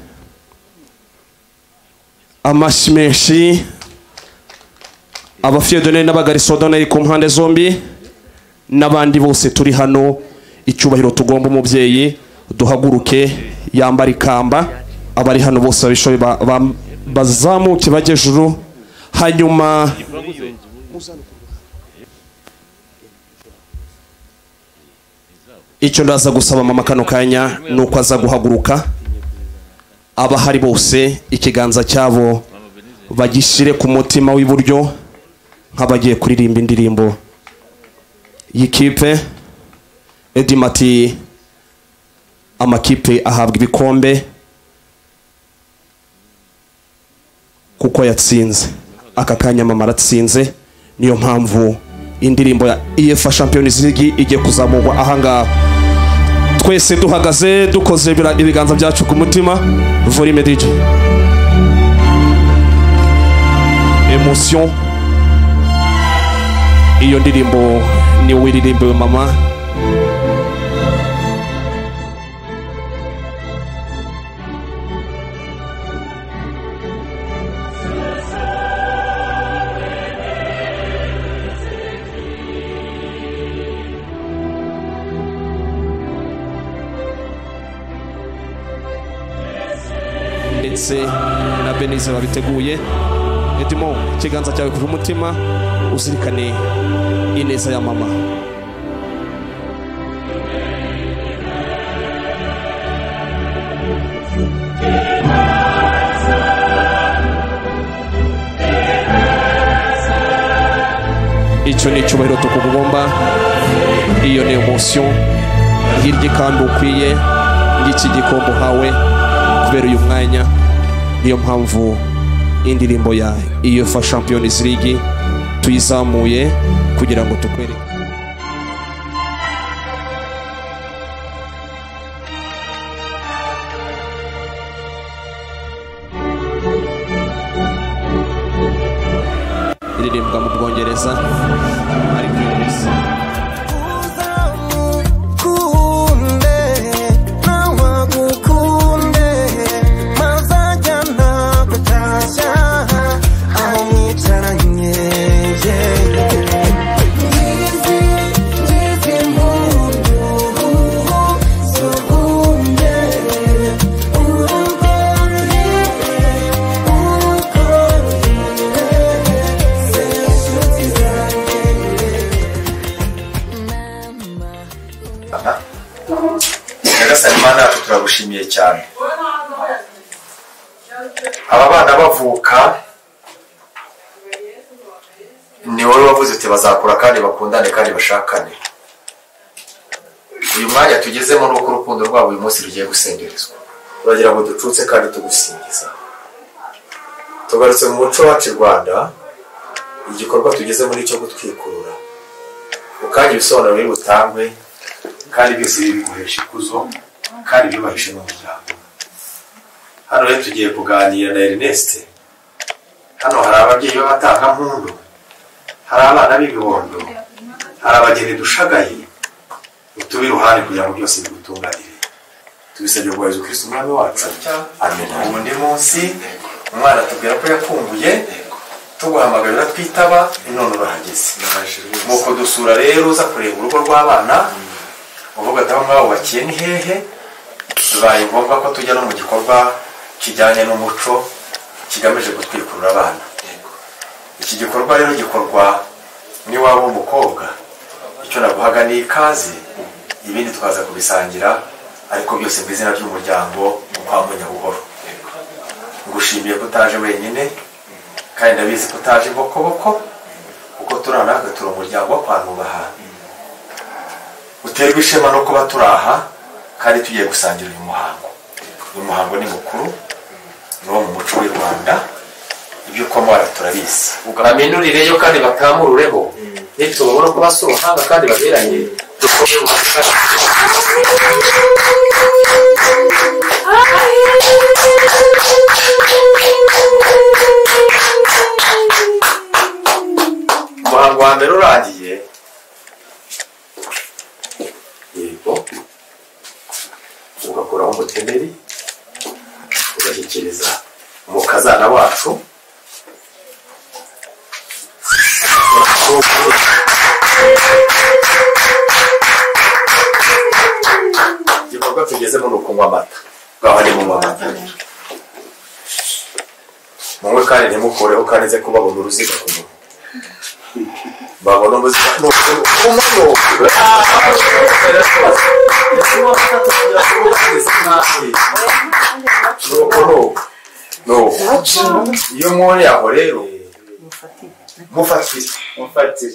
amashyi menshi. Abafiyodoneri n'abagarisodoneri ku mpande zombi n'abandi bose turi hano, icyubahiro tugomba umubyeyi, duhaguruke yambara ikamba. Abari hano bose babishoboye bazamuke bajye juru, hanyuma icyo ndaza gusaba mama kano kanya ni uko aza guhaguruka. Abahari bose ikiganza cyabo bagishire ku mutima w'iburyo nk'abagiye kuririmba indirimbo y'ikipe. Edimati amakipe ahabwa ibikombe kuko yatsinze. Aka kanya mama aratsinze, niyo mpamvu indirimbo ya UEFA Champions League igiye kuzamurwa ahangaha. Twese duhagaze dukoze ibiganza byacu ku mutima. Volume DJ. Emotion. Iyo ndirimbo ni wiririmbe mama. ndetse na Benize babiteguye. Edimo ikiganza cyawe ku mutima uzirikane ineza ya mama. Icyo ni icyubahiro tukugomba, iyo ni emotion ngirye kandi ukwiye ngiki gikombo hawe kubera uyu mwanya. Niyo mpamvu indirimbo ya UEFA Champions League tuyizamuye kugira ngo tukwereke iririmbwa mu Bwongereza ariko yose Imana yacu turagushimiye cyane. Aba bana bavuka ni wowe wavuze uti bazakura kandi bakundane kandi bashakane. Uyu mwanya tugezemo nuko urukundo rwabo uyu munsi rugiye gusengerezwa. Uragira ngo ducutse kandi tugusingiza. Tugarutse mu muco wacu Rwanda, igikorwa tugeze muri cyo gutwikurura. Ukanje ibisobanuro biri butangwe kandi byose biguhesha ikuzo kandi byubahishe n'umuryango. Hano rero tugiye kuganira na Ernest. Hano hari ababyeyi b'abatangampundu, hari abana b'ibibondo, hari abageni dushagaye. Utubi iruhande kugira ngo byose bigutunganire. Tubisabye ngo Yesu Kristo umwami wacu. Amen. Ubundi munsi umwana tubwira ko yakumbuye, tuguhamagarira twitaba, none urahageze. Muko dusura rero uza kureba urugo rw'abana, uvuga ati aho ngaho bakiye ni hehe. Bibaye ngombwa ko tujya no mu gikorwa kijyanye n'umuco kigamije gutwikurura abana. Iki gikorwa rero gikorwa n'iwabo w'umukobwa. Icyo naguhaga ni ikaze, ibindi twaza kubisangira, ariko byose mu izina ry'umuryango kwa Munyabuhoro. Ngushimiye ko utaje wenyine kandi ndabizi ko utaje bokoboko, kuko turana turi umuryango wo kwa Nubaha. Uterwa ishema no kuba turaha kandi tugiye gusangira uyu muhango. Uyu muhango ni mukuru, ni wo mu muco w'u Rwanda. Ibyo komora turabizi. Ugamenurireyo kandi bakamurureho. Nitubona ko basura hanga kandi baberanye dukomeye mu umuhango wa mbere urangiye. Yego, ugakuraho umutemeri, ugashyikiriza umukazana wacu. Igikorwa tugezemo ni ukunywa amata. Ngaho ni munywa amata. Munywe kandi ntimukureho kandi nze kubabona uruziga ku muntu. Babona uruziga ku muntu. Iyo mwone aho rero mufatire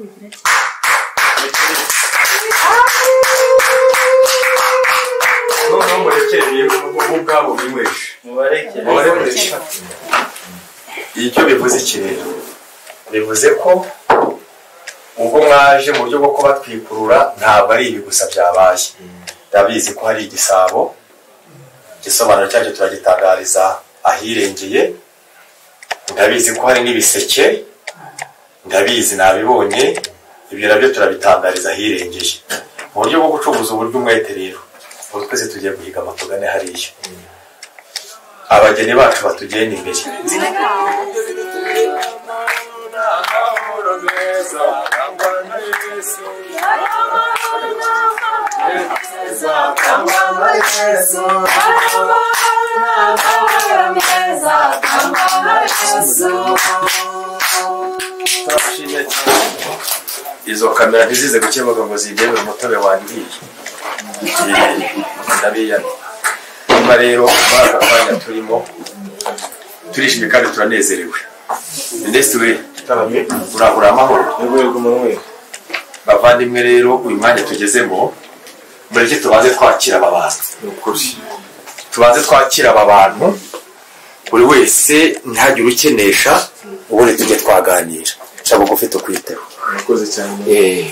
noneho murekereye ubwabo mwinyweshe mubarekeresha. Icyo bivuze iki rero, bivuze ko ubwo mwaje mu buryo bwo kubatwikurura ntabwo ari ibi gusa byabaye. Ndabizi ko hari igisabo, igisobanuro cyacyo turagitangariza ahirengeye. Ndabizi ko hari n'ibiseke, ndabizi nabibonye. Ibyo nabyo turabitangariza ahirengeye mu buryo bwo gucuruza uburyo umwete rero. Ubu twese tugiye guhiga amatugane hariya. Abageni bacu batugenda imbere. amahoro meza atangwa na Yesu. turabashimiye cyane. Izo kamera ntizize gukemuka ngo zigebe umutobe wangiye. Ndabiyana. Nyuma rero muri aka kanya turimo turishimye kandi turanezerewe. Minisitiri urahura amahoro. Bavandimwe rero uyu mwanya tugezemo mureke tubanze twakira aba bantu. Ni ukuri tubanze twakira aba bantu buri wese ntihagire ukenesha ubundi tujye twaganira nshaka gufite ukwiteho. Murakoze cyane.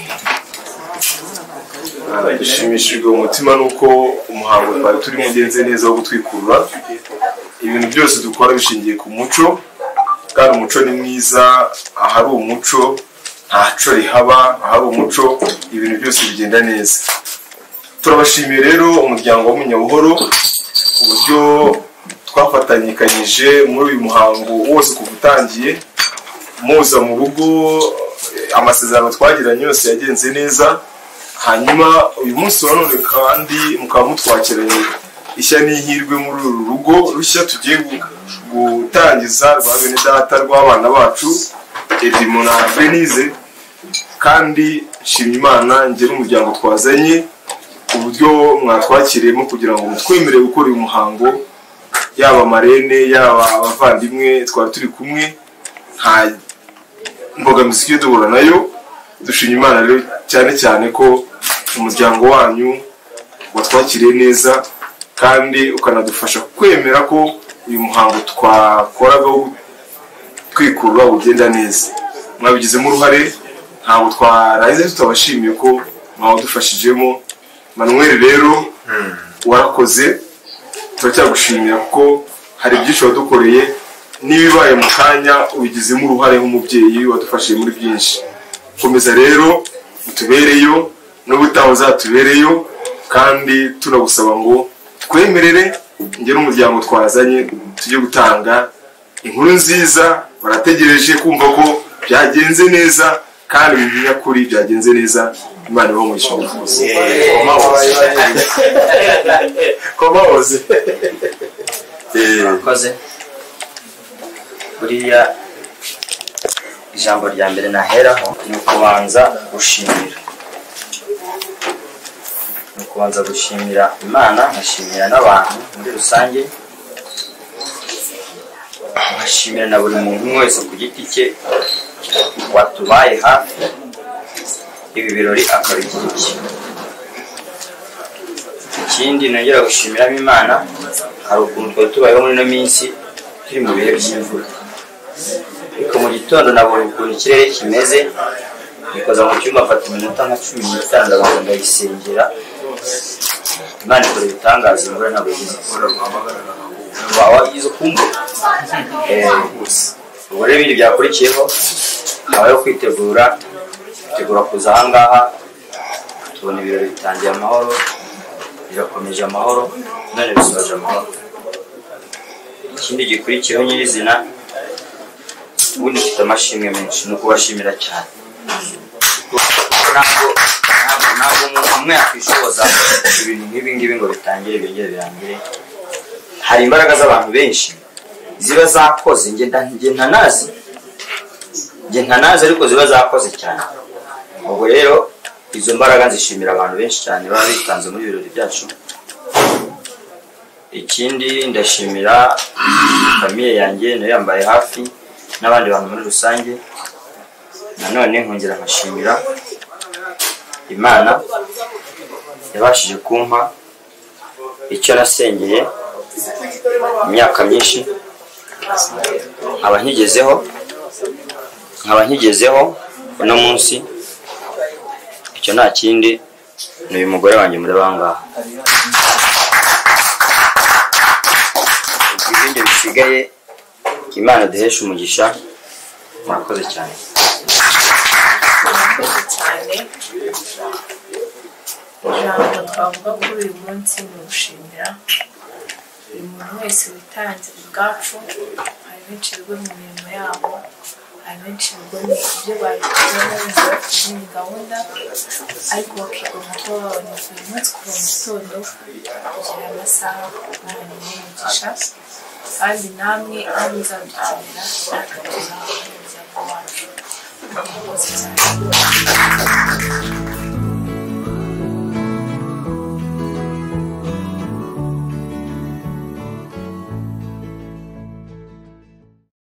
Dushimishijwe umutima nuko umuhango twari turimo ugenze neza wo gutwikurura. Ibintu byose dukora bishingiye ku muco kandi umuco ni mwiza. Ahari umuco ntaco rihaba, ahari umuco ibintu byose bigenda neza. Turabashimiye rero umuryango w'Umunyabuhoro uburyo twafatanyikanyije muri uyu muhango wose kuva utangiye muza mu rugo. Amasezerano twagiranye yose yagenze neza. Hanyuma uyu munsi wa none kandi mukaba mutwakiranye ishya n'ihirwe muri uru rugo rushya tugiye gutangiza rwa bene data rw'abana bacu Edimo na Benize. Kandi nshimye Imana njye n'umuryango twazanye uburyo mwatwakiriyemo kugira ngo mutwemerere gukora uyu muhango, yaba marene yaba abavandimwe twari turi kumwe nta mbogamizi tujye duhura nayo. Dushimye Imana rero cyane cyane ko umuryango wanyu watwakiriye neza kandi ukanadufasha kwemera ko uyu muhango twakoraga wo twikurura ugenda neza. Mwabigizemo uruhare, ntabwo twarahize tutabashimiye ko mwadufashijemo. Manuel rero warakoze, turacyagushimira kuko hari byinshi wadukoreye. N'ibibaye mu kanya ubigizemo uruhare nk'umubyeyi wadufashije muri byinshi. Komeza rero utubereyo n'ubutaha uzatubereyo kandi tunagusaba ngo twemerere njye n'umuryango twazanye tujye gutanga inkuru nziza. Barategereje kumva ko byagenze neza kandi bibinya kuri byagenze neza. Imana ibahe umugisha. Komahoze koze buriya ijambo rya mbere naheraho ni ukubanza gushimira. Ni ukubanza gushimira Imana, nkashimira n'abantu muri rusange, nkashimira na buri muntu wese ku giti cye watubaye hafi ibi birori akabishyigikira. Ikindi nongera gushimiramo Imana, hari ukuntu twari tubayeho muri ino minsi turi mu bihe by'imvura, ariko mu gitondo nabonye ukuntu ikirere kimeze, nikoza mu cyumba mfata iminota nka 15 ndabanza ndayisengera. Imana ikora ibitangaza, imvura ntabwo wagize ukumva. Ubwo rero ibindi byakurikiyeho habayeho kwitegura kuza ahangaha. Tubona ibirori bitangiye amahoro, birakomeje amahoro, none bisoje amahoro. Ikindi gikurikiyeho nyirizina, ubundi mfite amashimwe menshi, ni ukubashimira cyane. Ntabwo umuntu umwe yakwishoboza ibintu nk'ibi ngibi ngo bitangire byongere birangire. Hari imbaraga z'abantu benshi ziba zakoze, njye ntanazi ariko ziba zakoze cyane. Ubwo rero izo mbaraga nzishimira abantu benshi cyane baba bitanze muri ibirori byacu. Ikindi ndashimira famiye yanjye nayo yambaye hafi n'abandi bantu muri rusange. Nanone nkongera nkashimira Imana yabashije kumpa icyo nasengeye imyaka myinshi, nkaba nkigezeho uno munsi. Icyo nta kindi ni uyu mugore wanjye muri bangaha. Ibindi bisigaye Imana duhesha umugisha. Murakoze cyane. Ijambo twavuga kuri uyu munsi ni ugushimira buri muntu wese witanze ubwacu. Hari benshi bigwe mu mirimo yabo, abenshi ubwo ni ibyo babikora bumva bafite izindi gahunda ariko bakigomba kuba babona buri munsi kuva mu gitondo kugera amasaha umuntu y'umugisha kandi namwe aho muzadutumira natwe tuzabona umuryango wacu murakoze cyane